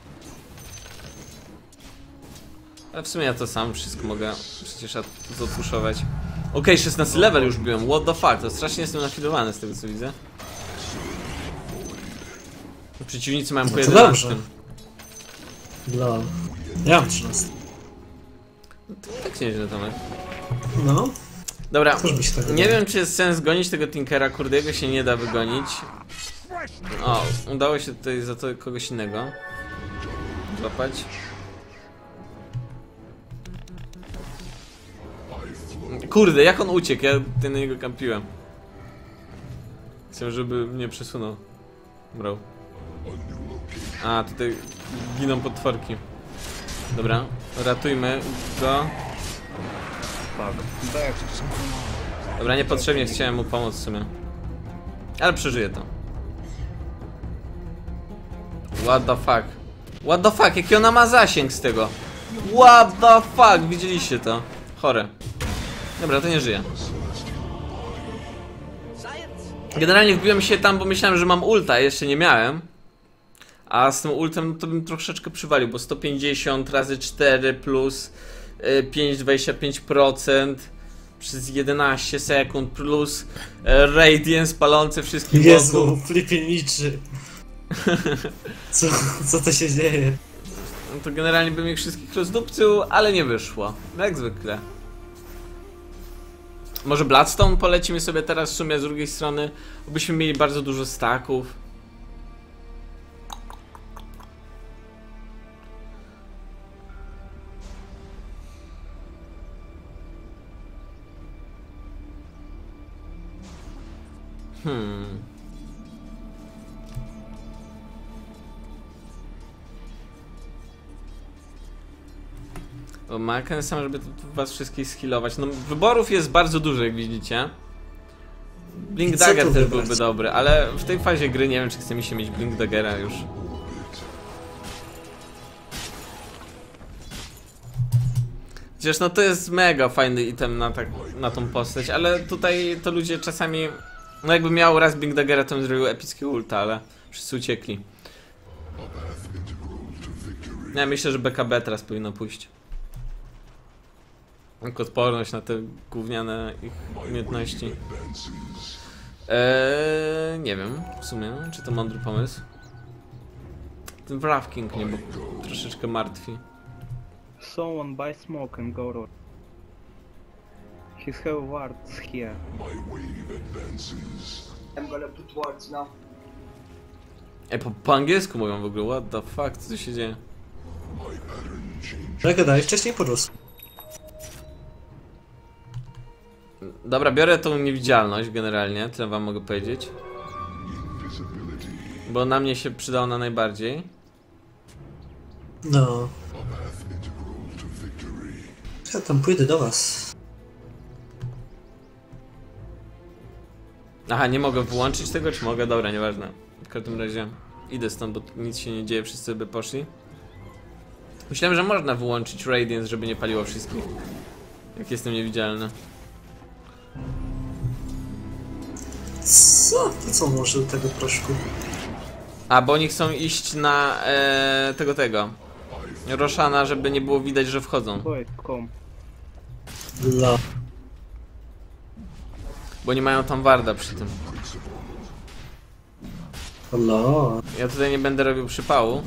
Ale w sumie ja to sam wszystko mogę przecież odpuszować. Okej, okay, szesnasty level już byłem, what the fuck, to strasznie jestem nafidowany z tego co widzę. Przeciwnicy mają No po to jedenastym. dobrze. Lol. Ja mam trzynaście. To tak nieźle, Tomek. No. Dobra, Też by się tak nie wydało. wiem czy jest sens gonić tego Tinkera, kurde, jego się nie da wygonić. O, udało się tutaj za to kogoś innego złapać. Kurde, jak on uciekł, ja tutaj na niego kampiłem. Chcę, żeby mnie przesunął. Bro. A, tutaj giną potworki. Dobra, ratujmy go. Dobra, niepotrzebnie chciałem mu pomóc w sumie. Ale przeżyję to. What the fuck? What the fuck? Jaki ona ma zasięg z tego? What the fuck? Widzieliście to? Chore. Dobra, to nie żyje. Generalnie wbiłem się tam, bo myślałem, że mam ulta, jeszcze nie miałem. A z tym ultem to bym troszeczkę przywalił, bo sto pięćdziesiąt razy cztery plus pięć przecinek dwadzieścia pięć procent przez jedenaście sekund plus radiance palące wszystkich Jezu, wokół. flipie niczy. Co, co to się dzieje? No to generalnie bym ich wszystkich rozdupcył, ale nie wyszło. Jak zwykle. Może Bloodstone polecimy sobie teraz w sumie z drugiej strony, bo byśmy mieli bardzo dużo stacków. Hmm. Bo ma sam, żeby was wszystkich skillować. No, wyborów jest bardzo dużo, jak widzicie. Blink Dagger też wybrać? byłby dobry, ale w tej fazie gry nie wiem, czy chce mi się mieć Blink Daggera już. Chociaż no to jest mega fajny item na, tak, na tą postać, ale tutaj to ludzie czasami... No jakby miał raz Big Daggera, to bym zrobił epickie ulta, ale wszyscy uciekli. Ja myślę, że B K B teraz powinno pójść. Jak odporność na te gówniane ich umiejętności. Eee, nie wiem, w sumie, czy to mądry pomysł. Ten Wrath King mnie troszeczkę martwi. Someone buy smoke and go road. His have wards here. I'm gonna put wards now. Ej, po, po angielsku mówią w ogóle, what the fuck, co tu się dzieje? Jak gadałeś wcześniej podrósł. Dobra, biorę tą niewidzialność generalnie, tyle wam mogę powiedzieć. Bo na mnie się przyda ona najbardziej. No. Ja tam pójdę do was. Aha, nie mogę wyłączyć tego, czy mogę? Dobra, nieważne. W każdym razie idę stąd, bo tu nic się nie dzieje, wszyscy by poszli. Myślałem, że można wyłączyć Radiance, żeby nie paliło wszystkich. Jak jestem niewidzialny. Co? To co może do tego proszku? A, bo oni chcą iść na e, tego, tego. Roshana, żeby nie było widać, że wchodzą. Boy, come. La. Bo nie mają tam warda przy tym. La. Ja tutaj nie będę robił przypału.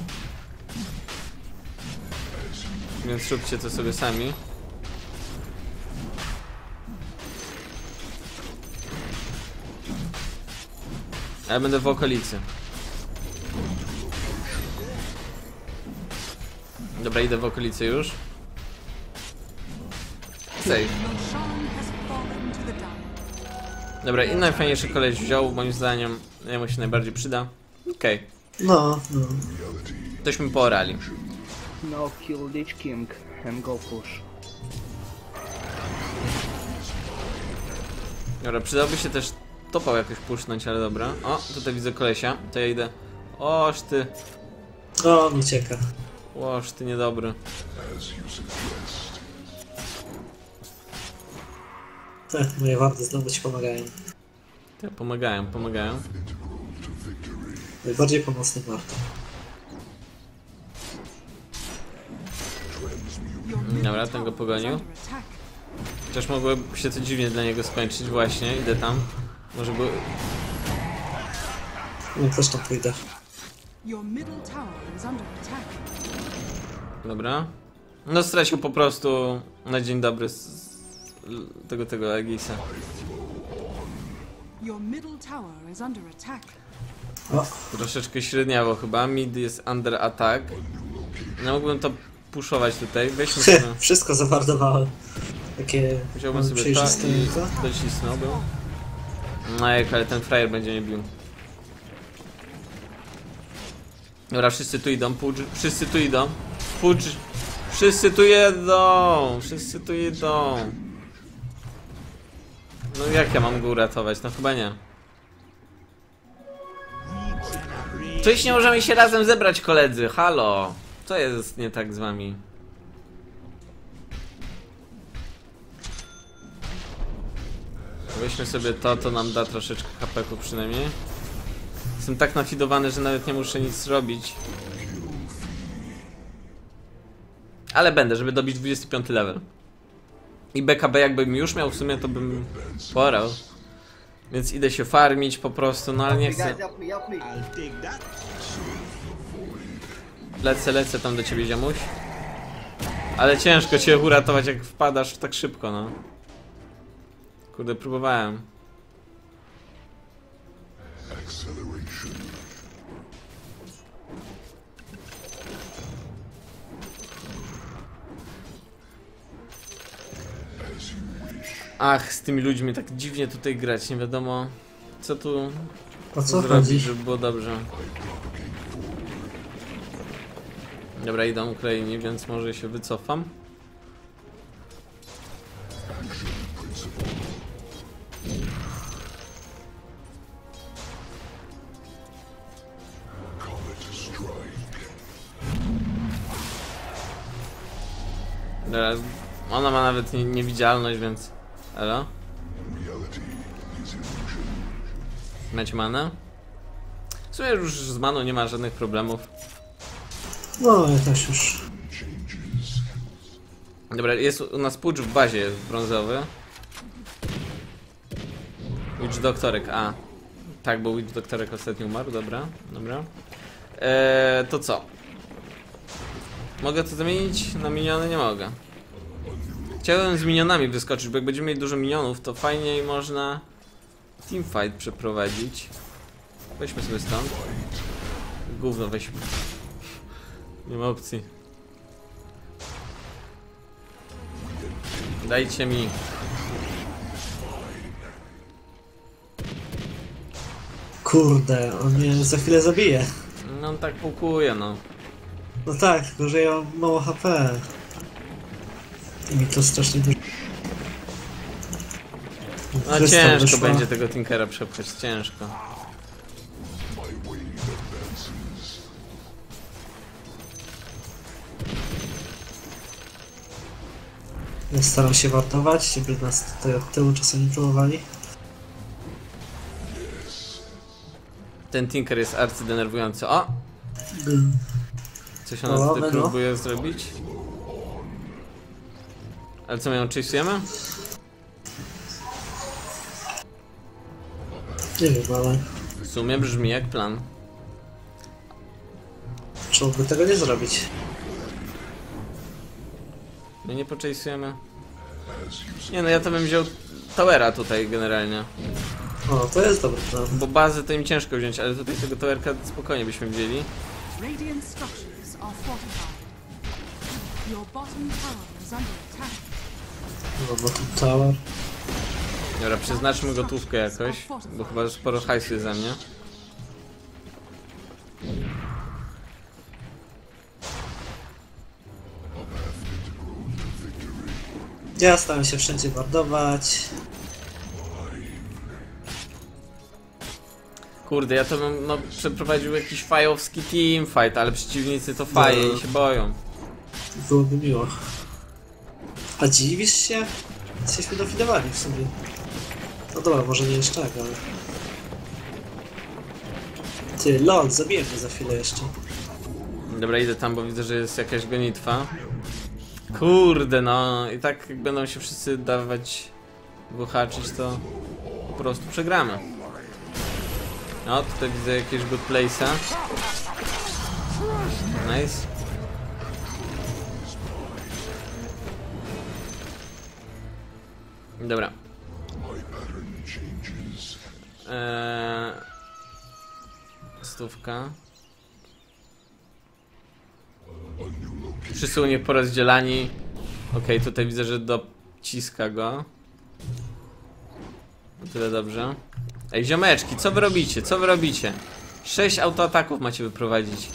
Więc róbcie to sobie sami. A ja będę w okolicy. Dobra, idę w okolicy już. Save. Roshan has fallen to the dark. Dobra, i najfajniejszy koleś wziął, moim zdaniem. Jemu się najbardziej przyda. Okej. Okay. No, no. Tośmy poorali. Now kill Lich King and go push. Dobra, przydałby się też topał jakoś pusznąć, ale dobra. O, tutaj widzę kolesia, to ja idę. Oż ty, O, mi cieka. oż ty niedobry. Tak, moje wardy znowu ci pomagają. Te pomagają, pomagają. Najbardziej pomocny warto. Your middle Dobra, ten go tower is pogonił. under attack. Chociaż mogłoby się to dziwnie dla niego skończyć, właśnie, idę tam. Może by... No też tam pójdę. Your middle tower is under attack. Dobra. No stracił po prostu na dzień dobry z, z tego, tego Aegisa. Your middle tower is under attack. O, Troszeczkę średniawo chyba, mid jest under attack. No mógłbym to puszować tutaj, weźmy sobie... wszystko zawardowałem. Takie Wziąłbym mam sobie to przejrzyste i to. docisnąłbym. No jak, ale ten frajer będzie mnie bił. Dobra, wszyscy tu idą, Pudge, wszyscy tu idą. Pudge, wszyscy tu jedą, wszyscy tu idą. No jak ja mam go uratować? No chyba nie. Coś nie możemy się razem zebrać, koledzy, halo. Co jest nie tak z wami? Weźmy sobie to, to nam da troszeczkę hapeków przynajmniej. Jestem tak nafidowany, że nawet nie muszę nic robić. Ale będę, żeby dobić dwudziesty piąty level. I B K B jakbym już miał w sumie, to bym porał. Więc idę się farmić po prostu, no ale nie Hey chcę. guys, help me, help me. Lecę, lecę tam do ciebie, ziomuś. Ale ciężko cię uratować, jak wpadasz tak szybko, no. Kurde, próbowałem. Ach, z tymi ludźmi tak dziwnie tutaj grać, nie wiadomo co tu O co zrobić, chodzi? żeby było dobrze. Dobra, idą Ukrainie, więc może się wycofam. Teraz Ona ma nawet nie, niewidzialność, więc... Elo? Macie manę? W sumie już z maną nie ma żadnych problemów. No, ja też już. Dobra, jest u nas pucz w bazie, jest brązowy. Witch Doktorek, a. Tak, bo Witch Doktorek ostatnio umarł, dobra, dobra. Eee, to co? Mogę to zamienić na miniony? Nie mogę. Chciałem z minionami wyskoczyć, bo jak będziemy mieli dużo minionów, to fajniej można teamfight przeprowadzić. Weźmy sobie stąd. Gówno weźmy. Nie ma opcji. Dajcie mi. Kurde, on mnie za chwilę zabije. No on tak pukuje, no. No tak, tylko że ja mam mało H P. I mi to strasznie dużo. No Krysta ciężko wyszła. będzie tego Tinkera przepchać, ciężko. Ja staram się wartować, żeby nas tutaj od tyłu czasem nie próbowali. Ten Tinker jest arcydenerwujący. O! Coś ona O, tutaj Meno. próbuje zrobić. Ale co, my ją chase'ujemy? Nie wiem, ale W sumie brzmi jak plan. czemu by tego nie zrobić? My nie pochase'ujemy. Nie no, ja to bym wziął towera tutaj generalnie. O, to jest dobry plan. Bo bazę to im ciężko wziąć, ale tutaj tego towerka spokojnie byśmy wzięli. Radiant structures are fortified. Your bottom tower is under attack. No bo tu tower. Dobra, przeznaczmy gotówkę jakoś, bo chyba sporo hajsu jest za mnie. Ja staram się wszędzie wardować. Kurde, ja to bym no, przeprowadził jakiś fajowski teamfight, ale przeciwnicy to faje i się boją. Byłoby miło. A dziwisz się? Jesteśmy dofidowani w sumie. No dobra, może nie jeszcze tak, ale... Ty, lol, zabiję mnie za chwilę jeszcze. Dobra, idę tam, bo widzę, że jest jakaś gonitwa. Kurde, no i tak jak będą się wszyscy dawać wyhaczyć, to po prostu przegramy. No, tutaj widzę jakiegoś good place'a. Nice. Dobra. Eee... Stówka. Wszyscy u nich porozdzielani. Okej, okay, tutaj widzę, że dociska go. O tyle dobrze. Ej, ziomeczki, co wy robicie? Co wy robicie? Sześć autoataków macie wyprowadzić.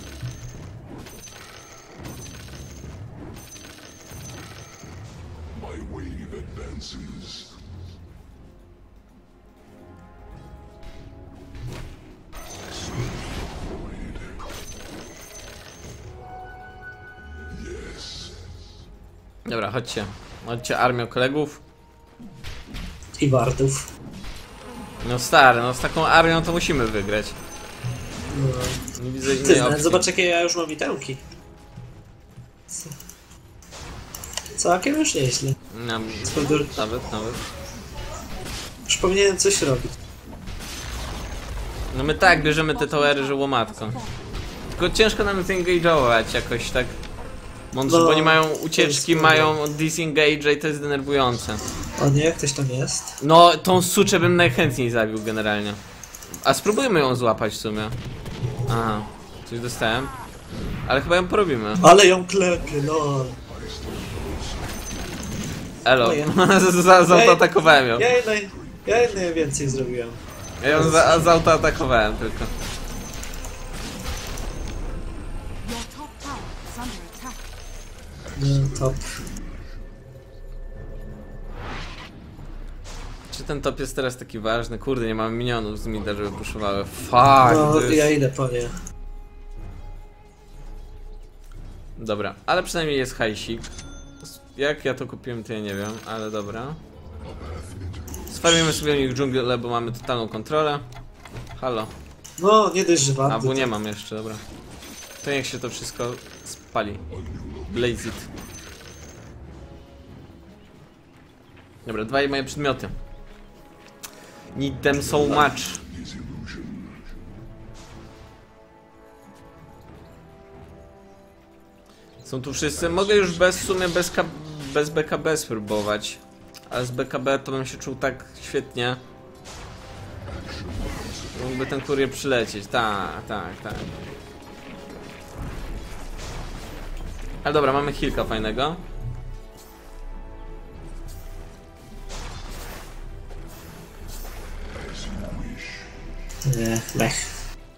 Dobra, chodźcie. Chodźcie, armią kolegów. I wardów. No stary, no z taką armią to musimy wygrać. No. Nie widzę innej Ty, opcji. zobacz jakie ja już mam itełki. Co? Całkiem już nieźle. No, Spod- nawet, nawet. Już powinienem coś robić. No my tak bierzemy te towery, że łomatko. Tylko ciężko nam zengage'ować jakoś tak mądrze, No, bo oni mają to jest ucieczki, problem. mają disengage i to jest denerwujące. O nie, ktoś tam jest. No, tą suczę bym najchętniej zabił generalnie. A spróbujmy ją złapać w sumie. Aha, coś dostałem. Ale chyba ją porobimy. Ale ją klepie, lol. Elo, No ja- za- zautoatakowałem ją. Ja jednej, ja jednej więcej zrobiłem. Ja ją za- zautoatakowałem tylko. Your top tower is under attack. No, top. Czy ten top jest teraz taki ważny? Kurde, nie mamy minionów z mida, żeby puszowały. Fuck, No, to jest... ja idę po nie. Dobra, ale przynajmniej jest hajsik. Jak ja to kupiłem, to ja nie wiem, ale dobra. Sfarmimy sobie u nich dżunglę, bo mamy totalną kontrolę. Halo. No, nie dość, że A, warto. bo nie mam jeszcze, dobra. To niech się to wszystko spali. Blaze it. Dobra, dwaj moje przedmioty. Need them so much. Są tu wszyscy. Mogę już bez w sumie bez, K bez B K B spróbować. Ale z B K B to bym się czuł tak świetnie. Mógłby ten kurier przylecieć. Tak, tak, tak. Ale dobra, mamy kilka fajnego. Nie, lech.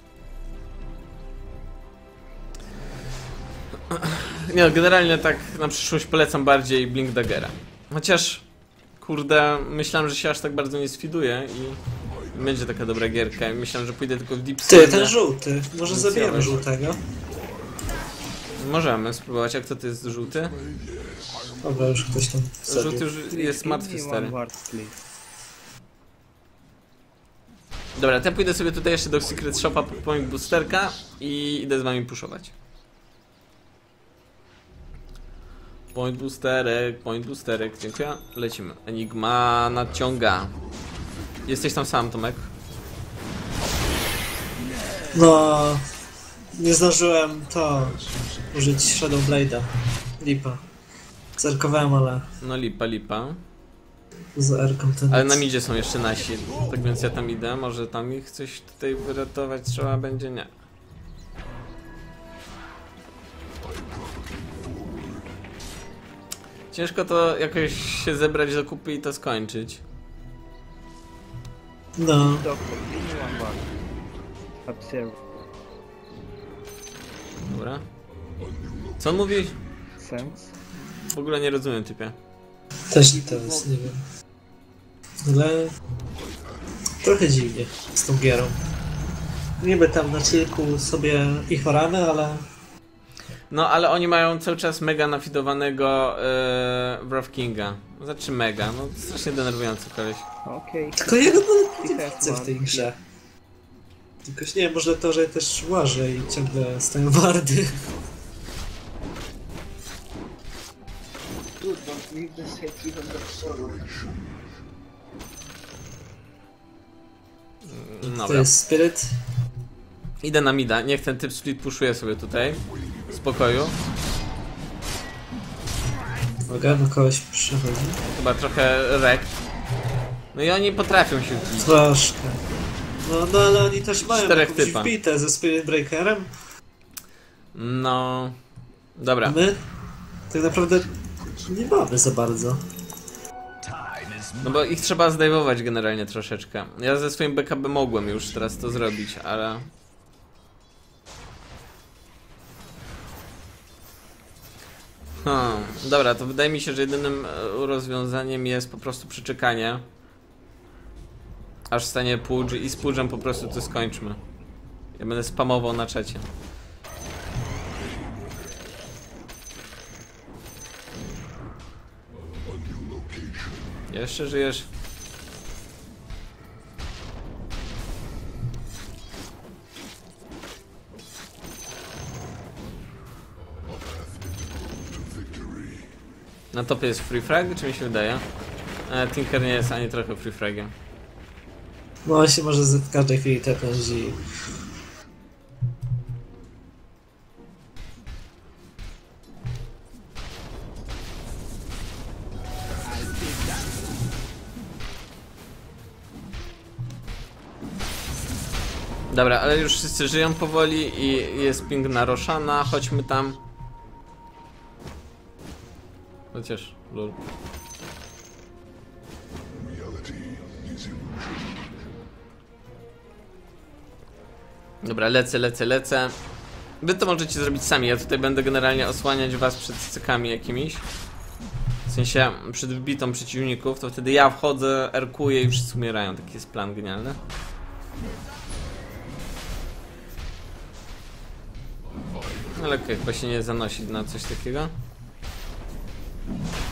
Nie no, generalnie tak na przyszłość polecam bardziej Blink Daggera. Chociaż, kurde, myślałem, że się aż tak bardzo nie sfiduje i będzie taka dobra gierka. I myślałem, że pójdę tylko w Deep Ty, Sea. ten żółty. Może Nic zabijemy nie żółtego? Możemy spróbować, jak to ty jest żółty? Dobra, już ktoś tam zabił. Żółty już jest martwy, Give me stary. one ward, please. Dobra, to ja pójdę sobie tutaj jeszcze do Secret Shopa po point boosterka i idę z wami puszować. Point boosterek, point boosterek, dziękuję. Lecimy. Enigma nadciąga. Jesteś tam sam, Tomek? No... Nie zdążyłem to... użyć Shadow Blade'a. Lipa. Zerkowałem, ale... No lipa, lipa. Z R-ką ten... Ale na midzie są jeszcze nasi, tak więc ja tam idę. Może tam ich coś tutaj wyratować trzeba będzie? Nie. Ciężko to jakoś się zebrać do kupy i to skończyć. No... Doctor, give me one ward. Observe. Dobra. Co on mówi? Sense. W ogóle nie rozumiem, typie. Też teraz, nie wiem. Ale... Trochę dziwnie z tą gierą. Niby tam na chillku sobie ich oramy, ale... No, ale oni mają cały czas mega nafidowanego yy, Wrath Kinga. Znaczy mega, no strasznie denerwujący koleś. Okay. Tylko jego to He nie has widzę w tej one. grze. Tylko nie wiem, może to, że też łażę i ciągle stoją wardy. Dude, don't leave this hit even the sword. To Dobra. jest Spirit. Idę na mida, niech ten typ split pushuje sobie tutaj. W spokoju. Uwaga, na kogoś przychodzi. Chyba trochę wreck. No i oni potrafią się wbić. Troszkę. No, no ale oni też mają Czterech jakąś typa. wbite ze Spirit Breakerem. No... Dobra. My tak naprawdę nie mamy za bardzo. No bo ich trzeba zdejmować generalnie troszeczkę. Ja ze swoim B K B mogłem już teraz to zrobić, ale... Hmm, dobra, to wydaje mi się, że jedynym e, rozwiązaniem jest po prostu przeczekanie. Aż stanie Pudge i z Pudge'em po prostu to skończmy. Ja będę spamował na czacie. Jeszcze żyjesz? Na topie jest free frag, czy mi się wydaje? E, Tinker nie jest ani trochę free fragiem. No on się może w każdej chwili tepnąć i... Dobra, ale już wszyscy żyją powoli i jest ping na Roshana, chodźmy tam. Chociaż, lol. Dobra, lecę, lecę, lecę. Wy to możecie zrobić sami, ja tutaj będę generalnie osłaniać was przed cykami jakimiś. W sensie, przed wbitą przeciwników, to wtedy ja wchodzę, erkuję i wszyscy umierają. Taki jest plan genialny. Ale okej, okay, chyba się nie zanosi na coś takiego.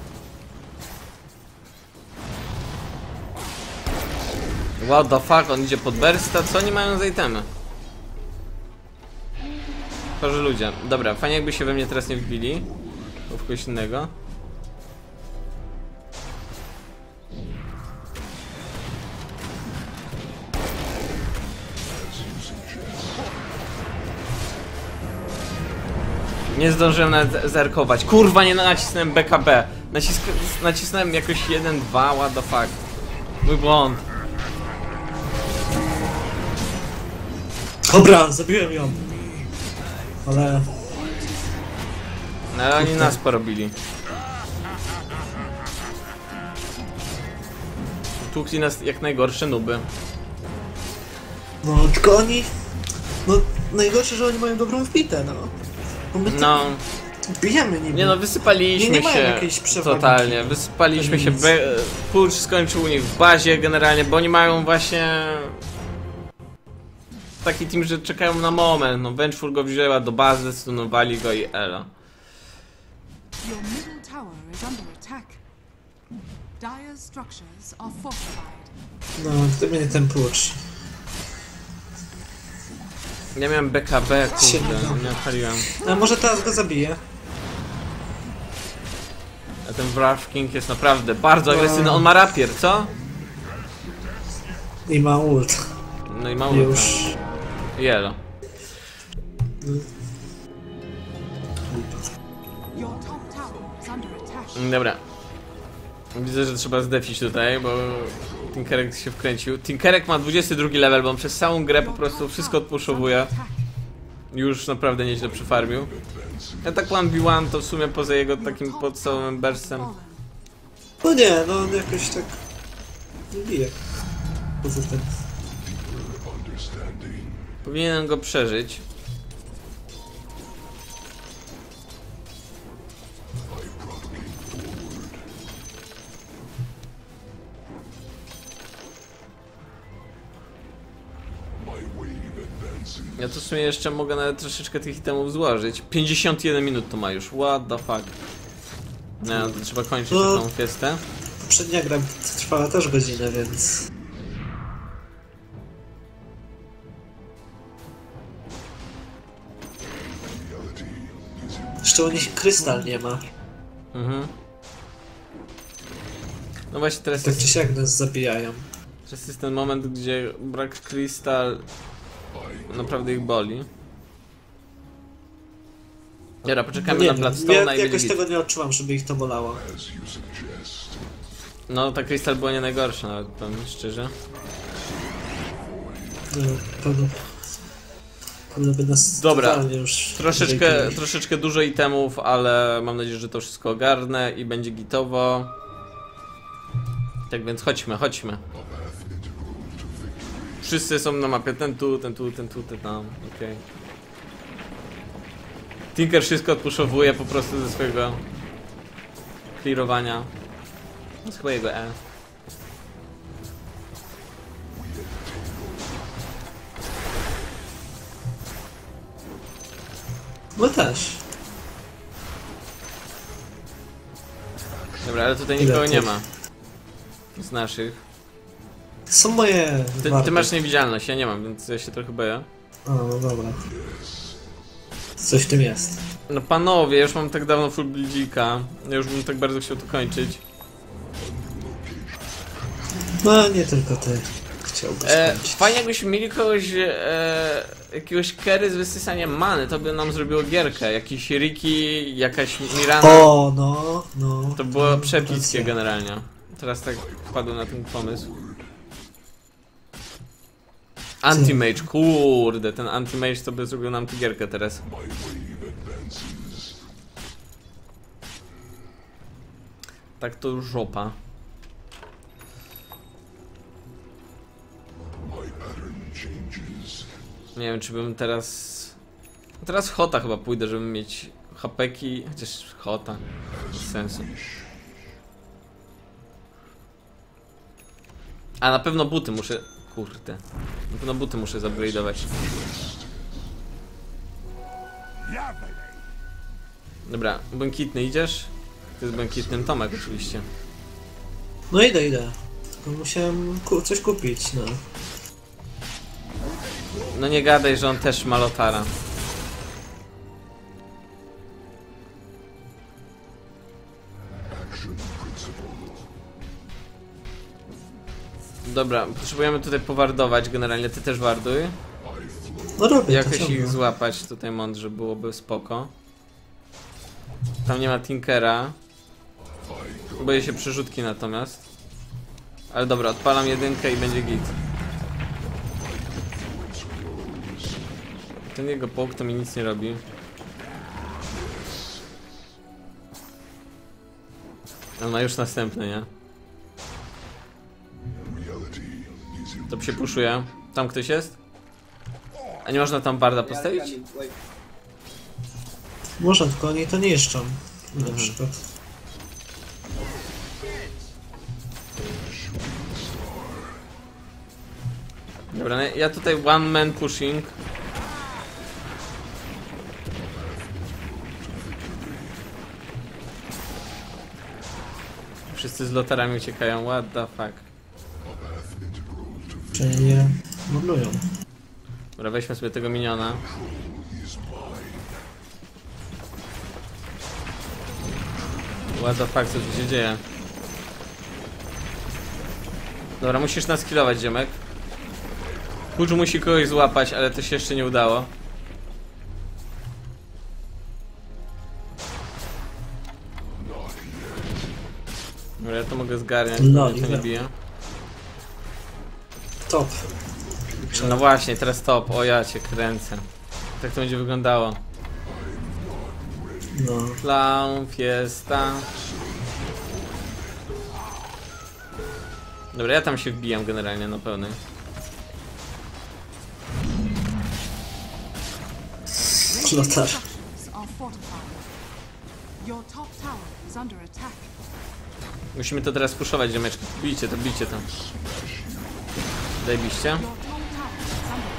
What the fuck, on idzie pod bursta? Co oni mają za itemy? Chorzy ludzie. Dobra, fajnie jakby się we mnie teraz nie wbili. Bo w kogoś innego. Nie zdążyłem nawet zerkować. Kurwa, nie nacisnąłem B K B. Nacisk nacisnąłem jakoś jeden dwa, what the fuck. Mój błąd. Dobra, zabiłem ją. Ale... No ale oni nas porobili. Tłukli nas jak najgorsze nuby. No, tylko oni... No, najgorsze, że oni mają dobrą wbitę, no. Bo my No. bijemy niby. Nie no, wysypaliśmy Nie, nie mają się jakiejś przewagi. totalnie, wysypaliśmy się, be, push skończył u nich w bazie generalnie, bo oni mają właśnie taki team, że czekają na moment, no Vengeful go wzięła do bazy, stunowali go i elo. Your middle tower is under attack. Dire's structures are fortified. No, to mnie ten pucz. Ja miałem B K B, kurde, Siedem. nie odpaliłem. A może teraz go zabiję? A ten Wrath King jest naprawdę bardzo No. agresywny, on ma rapier, co? I ma ult. No i ma Już. I elo. Your top tower is under attack. Dobra. Widzę, że trzeba zdefić tutaj, bo Tinkerek się wkręcił. Tinkerek ma dwudziesty drugi level, bo on przez całą grę po prostu wszystko odpuszowuje. Już naprawdę nieźle przyfarmił. Ja tak jeden v jeden to w sumie poza jego takim podstawowym burstem. No nie, no on jakoś tak... nie bije. Poza tym. Powinienem go przeżyć. Ja to w sumie jeszcze mogę nawet troszeczkę tych itemów złożyć. pięćdziesiąt jeden minut to ma już, what the fuck. Nie, no to trzeba kończyć No. tą fiestę. Poprzednia gra trwała też godzinę, więc... Jeszcze u nich krystal nie ma. Mhm. No właśnie teraz Tak czy jest, siak nas zabijają. teraz jest ten moment, gdzie brak krystal naprawdę ich boli. Dobra, poczekamy nie na wiem, Bloodstone'a ja i będzie jakoś git. tego nie odczuwam, żeby ich to bolało. No, ta Crystal była nie najgorsza nawet, powiem szczerze. No, pewno, pewno by nas Dobra, totalnie już Troszeczkę, wyjechali. troszeczkę dużo itemów, ale mam nadzieję, że to wszystko ogarnę i będzie gitowo. Tak więc chodźmy, chodźmy. Wszyscy są na mapie, ten tu, ten tu, ten tu, ten tam, okej. Okay. Tinker wszystko odpuszowuje po prostu ze swojego clearowania. To jest chyba jego E. No też. Dobra, ale tutaj Ile nikogo tych? nie ma. Z naszych. Są moje Ty, warty. ty masz niewidzialność, ja nie mam, więc ja się trochę boję. O, no dobra. Coś w tym jest. No panowie, ja już mam tak dawno full buildzika. Ja już bym tak bardzo chciał to kończyć. No, nie tylko ty chciałbyś E, kończyć. fajnie jakbyśmy mieli kogoś, e, jakiegoś carry z wysysaniem many, to by nam zrobiło gierkę. Jakiś Riki, jakaś Mirana. O, no, no. To było no, przepickie racja. generalnie. Teraz tak wpadłem na ten pomysł. Anti-mage, kurde, ten anti-mage to by zrobił nam tu gierkę teraz. Tak to już żopa. Nie wiem, czy bym teraz... Teraz Hota chyba pójdę, żeby mieć hapeki, chociaż Hota, bez sensu. A na pewno buty muszę... Kurde. Na pewno buty muszę zupgrade'ować. Dobra, błękitny idziesz? Ty z błękitnym Tomek oczywiście. No idę, idę. Tylko musiałem ku coś kupić, no. No nie gadaj, że on też ma Lotara. Dobra, potrzebujemy tutaj powardować generalnie, ty też warduj. No robię to Jakoś ciągle. ich złapać tutaj mądrze byłoby spoko. Tam nie ma Tinkera. Boję się przerzutki natomiast. Ale dobra, odpalam jedynkę i będzie git. Ten jego połk to mi nic nie robi. On ma już następny, nie? To się puszuje. Tam ktoś jest? A nie można tam barda postawić? Można, tylko oni to niszczą. Na Mhm. przykład. Dobra, no ja tutaj one man pushing. Wszyscy z lotarami uciekają, what the fuck. Czyli nie modlują. Dobra, weźmy sobie tego miniona. What the fuck, co tu się dzieje? Dobra, musisz nas killować, ziomek. Kurcz musi kogoś złapać, ale to się jeszcze nie udało. Dobra, ja to mogę zgarniać, No, bo mnie to nie bije. Top. No właśnie, teraz top, o ja cię kręcę. Tak to będzie wyglądało. No. Clown, fiesta. Dobra, ja tam się wbijam generalnie na pełny. Lotar. Structures are fortified. Your top tower is under attack. Musimy to teraz puszować, ziomeczki. Bijcie to, bijcie to. Zajebiście. Your top tower is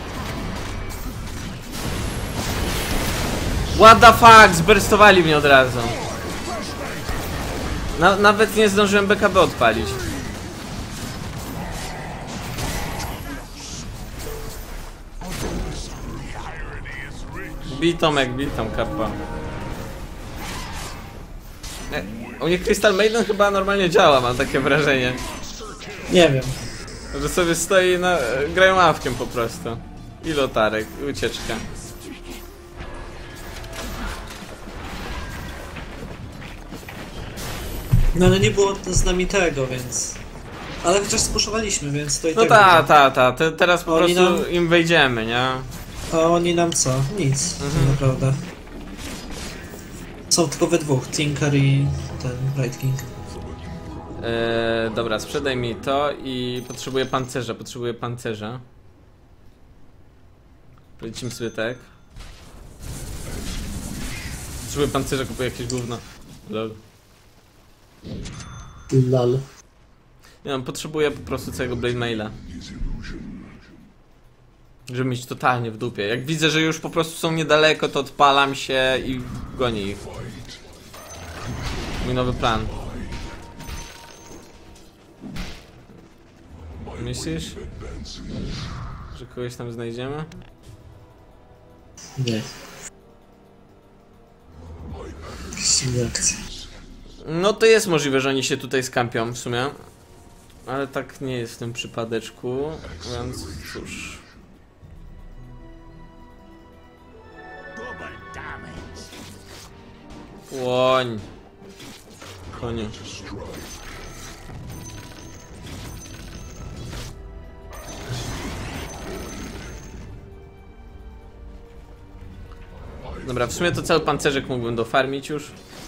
under attack. What the fuck, zberstowali mnie od razu. Na, nawet nie zdążyłem B K B odpalić. Bij Tomek, bij tam kappa. E, u nich Crystal Maiden chyba normalnie działa, mam takie wrażenie. Nie wiem. Że sobie stoi na... grają awkiem po prostu. I lotarek, i ucieczka. No ale nie było z nami tego, więc... Ale chociaż spuszowaliśmy, więc to i No tak... ta, będzie. ta, ta, te, teraz po Oni prostu nam- im wejdziemy, nie? A oni nam co? Nic, Mhm. tak naprawdę. Są tylko we dwóch, Tinker i ten Bright King. Eee, dobra, sprzedaj mi to i potrzebuję pancerza, potrzebuję pancerza. Polecimy sobie tak. Potrzebuję pancerza, kupuję jakieś gówno. Lol. Lol. Nie wiem, potrzebuję po prostu całego Blade Maila. Żeby mieć totalnie w dupie. Jak widzę, że już po prostu są niedaleko, to odpalam się i gonię ich. Mój nowy plan. Myślisz, że kogoś tam znajdziemy? Nie. Silna akcja. No to jest możliwe, że oni się tutaj skampią w sumie. Ale tak nie jest w tym przypadeczku, więc cóż. Płoń. Konie. Dobra, w sumie to cały pancerzek mógłbym dofarmić już.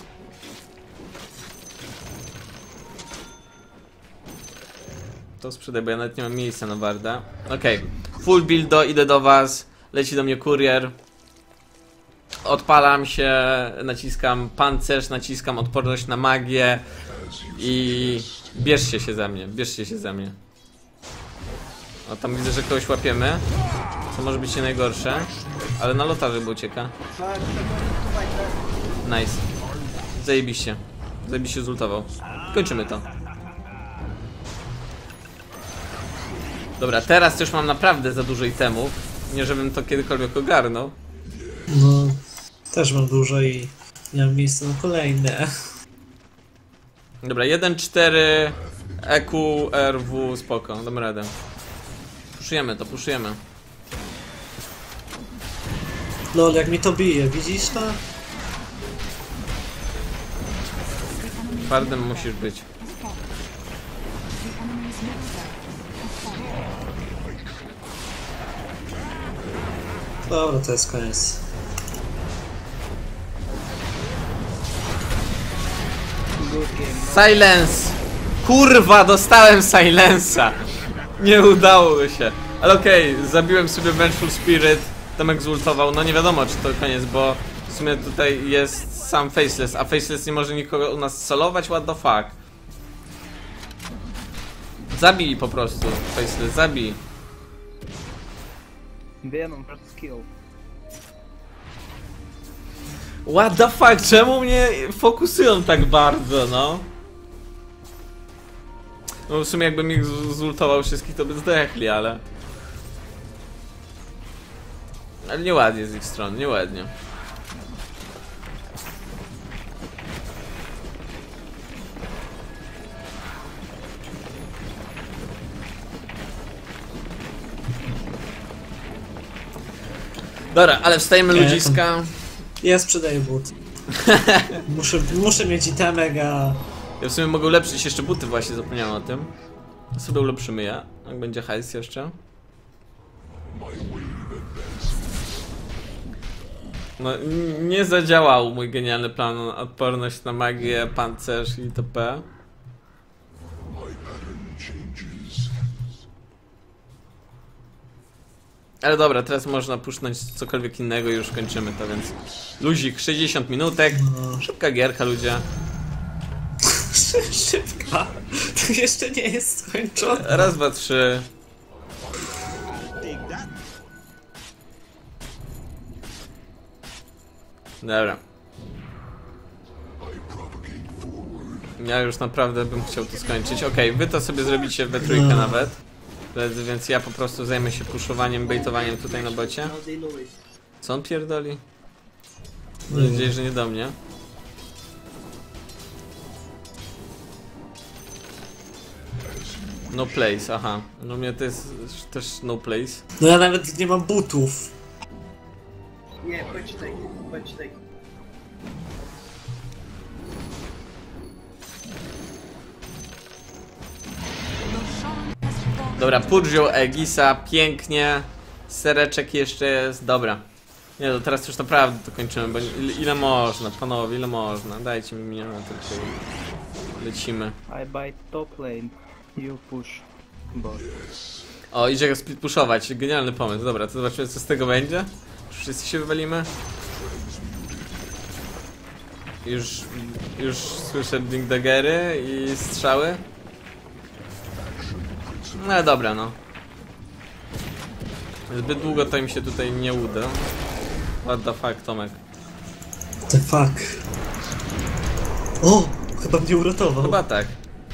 To sprzedaj, bo ja nawet nie mam miejsca na Warda. Okej, okay. Full build do, idę do was. Leci do mnie kurier. Odpalam się, naciskam pancerz, naciskam odporność na magię. I bierzcie się ze mnie, bierzcie się ze mnie. O, tam widzę, że kogoś łapiemy. Co może być nie najgorsze. Ale na lotarze bo ucieka. Nice. Zajebiście. Zajebiście zultował. Kończymy to. Dobra, teraz też mam naprawdę za dużo itemów. Nie żebym to kiedykolwiek ogarnął. No, też mam dużo i nie mam miejsca na kolejne. Dobra, jeden cztery E Q, R W, spoko, dam radę. Puszujemy to, puszujemy. Lol, jak mi to bije, widzisz to? Twardym musisz być. Dobra, to jest koniec. Good game. Silence! Kurwa, dostałem silensa! Nie udało się. Ale okej, okay, zabiłem sobie Vengeful Spirit. Tomek zultował. No nie wiadomo, czy to koniec, bo w sumie tutaj jest sam Faceless, a Faceless nie może nikogo u nas solować? What the fuck? Zabij po prostu, Faceless, zabij. Venom first kill. What the fuck, czemu mnie fokusują tak bardzo, no? No w sumie jakbym ich zultował wszystkich, to by zdechli, ale... Ale nieładnie z ich strony, nieładnie. Dobra, ale wstajemy ludziska. Ja sprzedaję but. muszę, muszę mieć itemek, a... Ja w sumie mogę ulepszyć jeszcze buty, właśnie zapomniałem o tym. Sobie ulepszymy je, jak będzie hajs jeszcze. No, nie zadziałał mój genialny plan, odporność na magię, pancerz itp. Ale dobra, teraz można pusznąć cokolwiek innego i już kończymy to, więc... Luzik, sześćdziesiąt minutek, szybka gierka, ludzie. Szybka. To jeszcze nie jest skończone. Raz, dwa, trzy. Dobra. Ja już naprawdę bym chciał to skończyć. Okej, okay, wy to sobie zrobicie we trójkę No. nawet. Więc ja po prostu zajmę się puszowaniem, baitowaniem tutaj na bocie. Now they know it. Co on pierdoli? Nie Mam nadzieję, że nie do mnie. No place, aha. No mnie to jest też no place. No ja nawet nie mam butów. Nie, poczekaj, poczekaj. Dobra, Pucz wziął Egisa, pięknie. Sereczek jeszcze jest, dobra. Nie no, teraz już naprawdę to kończymy, bo ile, ile można, panowie, ile można. Dajcie mi miniona tylko. Lecimy. I buy top lane, you push bot. O, idzie go split pushować, genialny pomysł. Dobra, to zobaczymy co z tego będzie. Czy wszyscy się wywalimy? Już, już słyszę ding-dagery i strzały. No ale dobra, no. Zbyt długo to im się tutaj nie uda. What the fuck, Tomek? The fuck. O! Chyba mnie uratował. Chyba tak.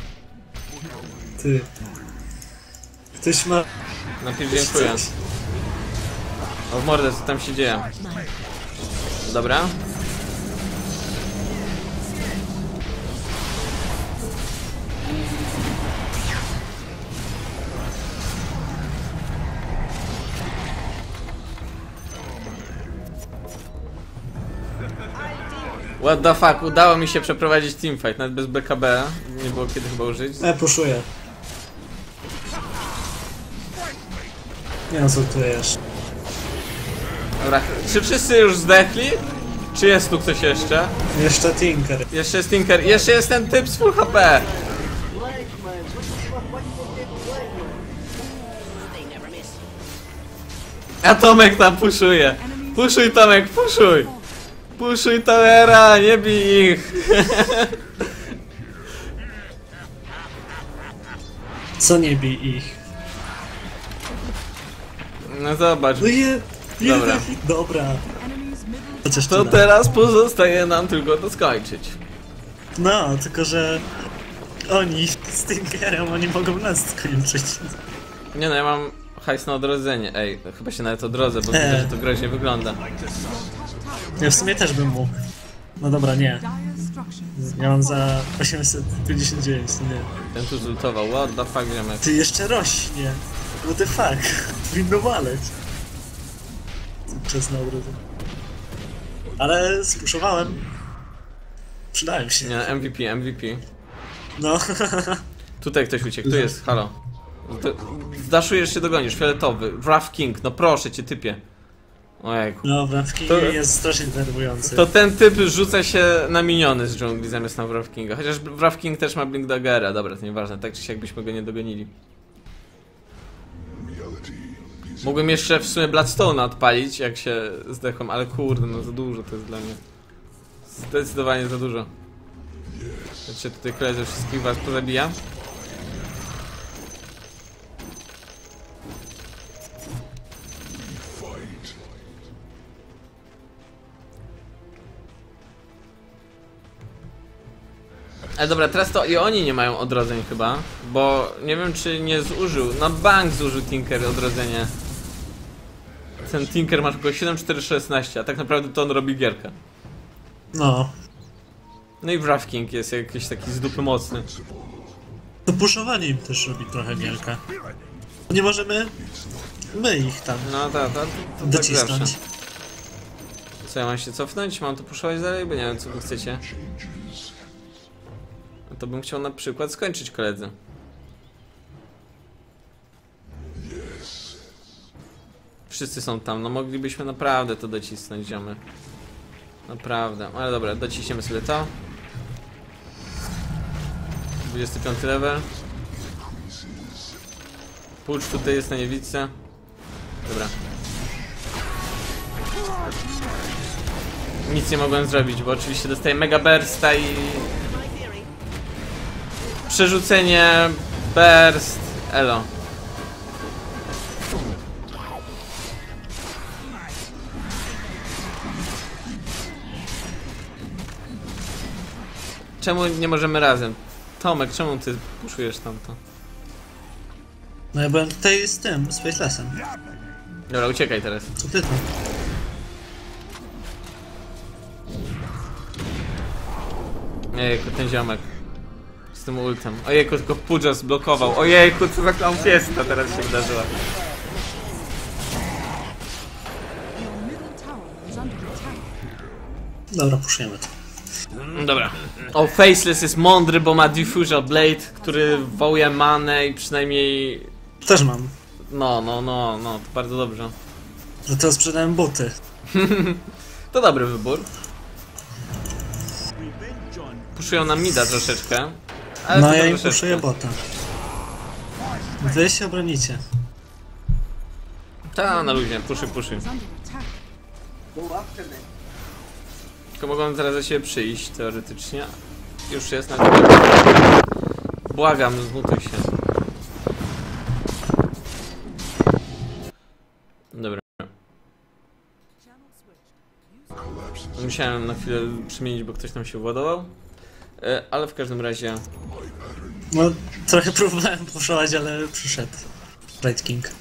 Ty. Ktoś ma... Najpierw dziękuję. O w mordę, co tam się dzieje? Dobra. What the fuck, udało mi się przeprowadzić teamfight, nawet bez B K B. Nie było kiedy chyba użyć. E, puszuję. Nie wiem co tu jeszcze. Dobra, czy wszyscy już zdechli? Czy jest tu ktoś jeszcze? Jeszcze Tinker. Jeszcze jest Tinker, jeszcze jest ten typ z full H P. A Tomek tam puszuje. Puszuj Tomek, puszuj. Puszuj Towera, nie bij ich. Co nie bij ich? No zobacz. No je... Dobra. Dobra. Enemy's middle Chociaż To tyle. teraz pozostaje nam tylko to skończyć. No, tylko że... Oni z Tinkerem, oni mogą nas skończyć. Nie no, ja mam hajs na odrodzenie. Ej, no chyba się nawet odrodzę, bo Eee. widzę, że to groźnie wygląda. Ja w sumie też bym mógł. No dobra, nie. dire structures. Ja mam za osiemset pięćdziesiąt dziewięć, to nie. Ten tu zultował, what the fuck, ziomek. Ty jeszcze rośnie. What the fuck? Winno waleć. Czas na odrodzenie. Ale spuszowałem. Przydałem się. Nie, M V P, M V P. No. Tutaj ktoś uciekł, tu jest, halo. To- Zdaszujesz się, dogonisz, fioletowy. Wrath King, no proszę cię, typie. Ojejku. No, Wrawki To- jest strasznie denerwujący. To ten typ rzuca się na miniony z dżungli zamiast na Wrath Kinga. Chociaż Wrath King też ma Blink Daggera, dobra, to nieważne, tak czy siak byśmy go nie dogonili. Mógłbym jeszcze w sumie Bloodstone'a odpalić, jak się zdechłem, ale kurde, no za dużo to jest dla mnie. Zdecydowanie za dużo. Znaczy tutaj koledzy wszystkich was pozabija. Ale dobra, teraz to i oni nie mają odrodzeń chyba, bo nie wiem czy nie zużył, na bank zużył Tinker odrodzenie. Ten Tinker ma tylko siedem cztery szesnaście, a tak naprawdę to on robi gierkę. No. No i Wrath King jest jakiś taki z dupy mocny. To puszowanie im też robi trochę wielka. Nie możemy... My ich tam No tak, to, to, to tak zawsze. docisnąć. Co, ja mam się cofnąć? Mam to puszować dalej? Bo nie wiem co wy chcecie. No to bym chciał na przykład skończyć, koledzy. Wszyscy są tam, no moglibyśmy naprawdę to docisnąć, ziomy. Naprawdę, ale dobra, dociśniemy sobie to. dwudziesty piąty level. Pucz tutaj jest na niewidzce. Dobra. Nic nie mogłem zrobić, bo oczywiście dostaję mega bursta i... Przerzucenie, burst, elo. Czemu nie możemy razem? Tomek, czemu ty puszujesz tamto? No ja byłem tutaj z tym, z Facelessem. Dobra, uciekaj teraz. Co ty tam? Ojejku, ten ziomek. Z tym ultem. Ojejku, tylko Pudża zblokował. Ojejku, co za klampiesta teraz się wydarzyła. Your middle tower is under attack. Dobra, puszujemy to. Dobra. O, Faceless jest mądry, bo ma Diffusion Blade, który wołuje manę i przynajmniej Też mam. No, no, no, no, to bardzo dobrze. Że to sprzedałem buty. To dobry wybór. Puszują nam mida troszeczkę. Ale No to ja im troszeczkę. puszuję bota. Wy się obronicie. Ta, na luzie, puszy, puszy. Is under attack. Go after me. Tylko mogą zaraz za siebie przyjść, teoretycznie. Już jest na Błagam, zmutuj się. Dobra. Musiałem na chwilę przemienić, bo ktoś tam się władował. E, ale w każdym razie... No, trochę próbowałem puszować, ale przyszedł Red King.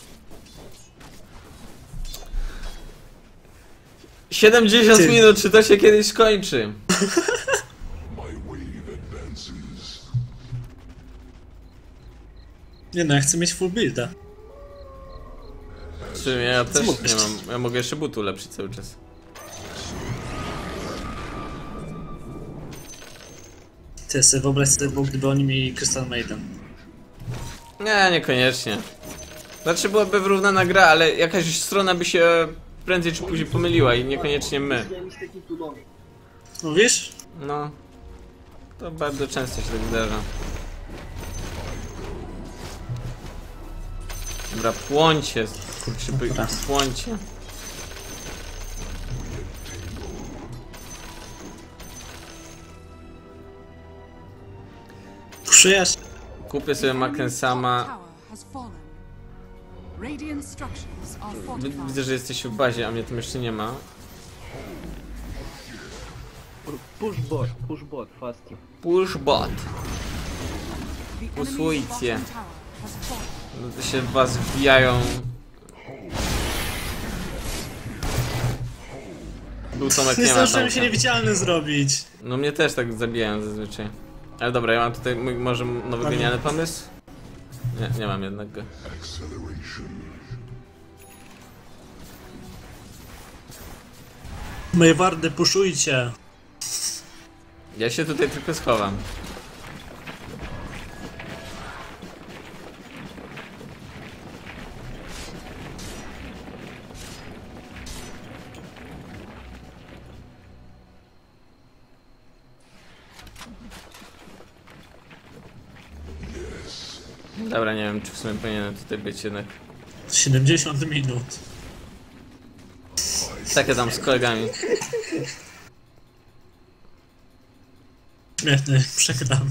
siedemdziesiąt Ty. minut, czy to się kiedyś skończy? Nie no, ja chcę mieć full builda. Czy ja też mogę nie mam. Ja mogę jeszcze butu ulepszyć cały czas. Ty sobie wyobraź sobie, bo gdyby oni mieli Crystal Maiden. Nie, niekoniecznie. Znaczy byłaby wyrównana gra, ale jakaś strona by się prędzej czy później pomyliła i niekoniecznie my. Game is taking too long. Mówisz? No. To bardzo często się tak zdarza. Dobra, płońcie. Kurczę, by... Dobra. płońcie. Puszujesz? Kupię sobie Makensama. Tower has fallen. Radiant structures are Wi- fortified. Widzę, że jesteś w bazie, a mnie tam jeszcze nie ma. Push bot, push bot, faster. Push bot. The enemy's Usłujcie. bottom tower has fallen. No to się w was wbijają. Był Tomek, Nie nie ma zdążyłem się Tomka. niewidzialny zrobić. No mnie też tak zabijają zazwyczaj. Ale dobra, ja mam tutaj mój, może nowy Mamy. genialny pomysł? Nie, nie mam jednak go. Moje wardy, puszujcie. Ja się tutaj tylko schowam. Dobra, nie wiem, czy w sumie powinienem tutaj być jednak. siedemdziesiąt minut. Takie tam z kolegami. Śmieszne, przegramy.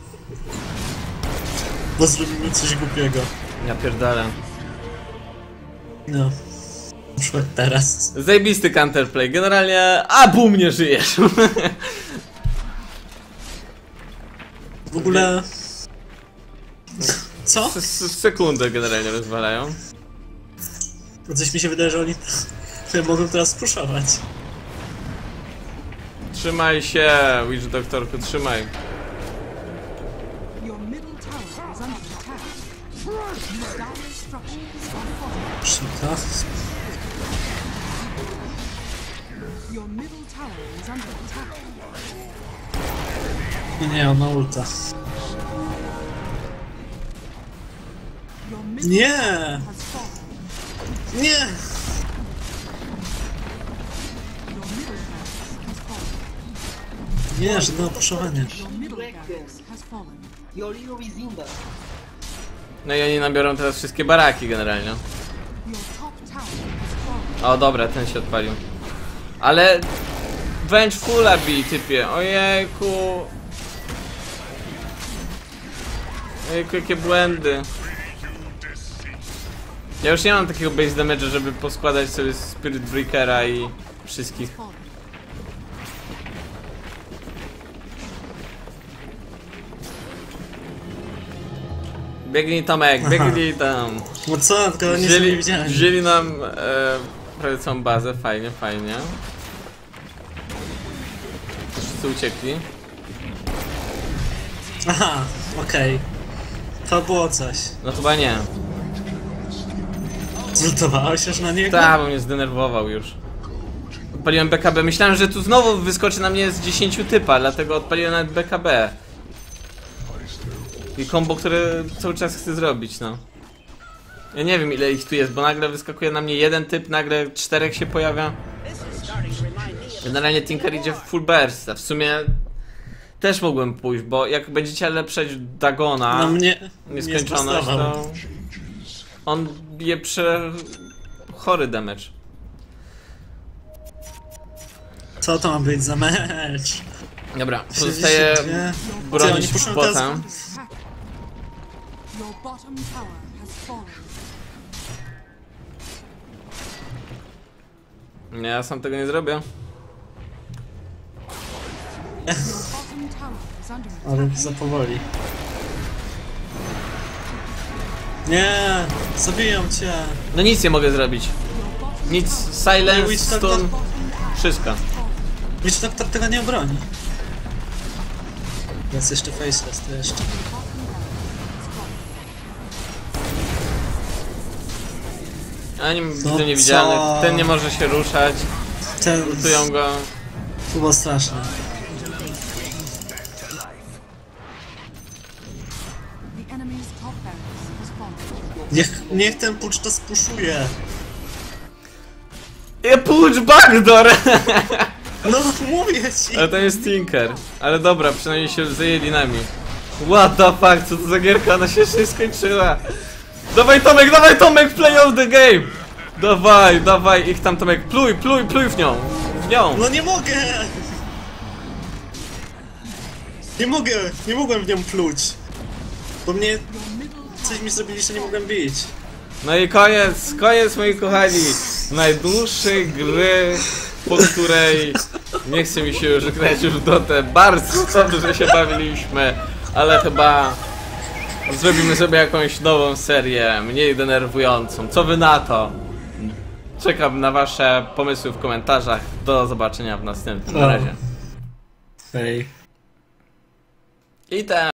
Bo zrobimy coś głupiego. Ja pierdolę. No. Na przykład teraz. Zajebisty counterplay. Generalnie... A, bum, nie żyjesz. W ogóle... Co? S- s- Sekundę generalnie rozwalają. To coś mi się wydaje, że oni mogą teraz puszować. Trzymaj się, Witch Doktorku, trzymaj. Your middle tower is under attack. Dire structures are fortified. Shita. Your middle tower is under attack. Nie, ona ulta. Your middle Nie! tower has fallen. Nie! Your middle barracks has fallen. Nie, żadnego puszowania. Your middle barracks has fallen. Your hero is in there. No i oni nabiorą teraz wszystkie baraki generalnie. Your top tower has fallen. O dobra, ten się odpalił. Ale... Vengefula bij, typie, ojejku. Ojejku, jakie błędy. Ja już nie mam takiego base damage'a, żeby poskładać sobie Spirit Breakera i wszystkich. Fallen. Biegnij Tomek, biegnij tam. No co, tylko nie są Wzięli, niewidzialni. wzięli nam e, prawie całą bazę, fajnie, fajnie. Wszyscy uciekli. Aha, okej. To było coś. No chyba nie. Zlutowałeś już na niego? Tak, bo mnie zdenerwował już. Odpaliłem B K B. Myślałem, że tu znowu wyskoczy na mnie z dziesięciu typa, dlatego odpaliłem nawet B K B. I combo, które cały czas chcę zrobić, no. Ja nie wiem ile ich tu jest, bo nagle wyskakuje na mnie jeden typ, nagle czterech się pojawia. Generalnie Tinker idzie w full burst, a w sumie też mogłem pójść, bo jak będziecie lepszeć Dagona, No mnie nieskończoność, nie to on bije prze... chory damage. Co to ma być za mecz? Dobra, pozostaje sześćdziesiąt dwie. Ty, bronić oni puszczą teraz- bota. Your bottom tower has fallen. Nie, ja sam tego nie zrobię. Your bottom tower is under attack. Ale za powoli. Nie, zabiją cię. No nic nie mogę zrobić. Nic, silence, Witch stun, Doctor, wszystko. Witch Doctor tego nie obroni. Jest jeszcze faceless, to jeszcze. Ani No widzę niewidzialny, co? ten nie może się ruszać, Ten ultują go. to było straszne. The enemy's top barracks has fallen. Niech, niech ten pucz to spuszuje. Ja push backdoor! No mówię ci. Ale to jest Tinker. Ale dobra, przynajmniej się zajęli nami. What the fuck, co to za gierka, ona się jeszcze nie skończyła. Dawaj Tomek, dawaj Tomek, play of the game! Dawaj, dawaj ich tam Tomek, pluj, pluj, pluj w nią. W nią. No nie mogę. Nie mogę, nie mogłem w nią pluć. Bo mnie coś mi zrobili, że nie mogłem bić. No i koniec, koniec moi kochani. Najdłuższej gry, po której nie chce mi się już grać już w Dotę. Bardzo dobrze się bawiliśmy, ale chyba zrobimy sobie jakąś nową serię, mniej denerwującą. Co wy na to? Czekam na wasze pomysły w komentarzach. Do zobaczenia w następnym. Na razie. Hej. I ten.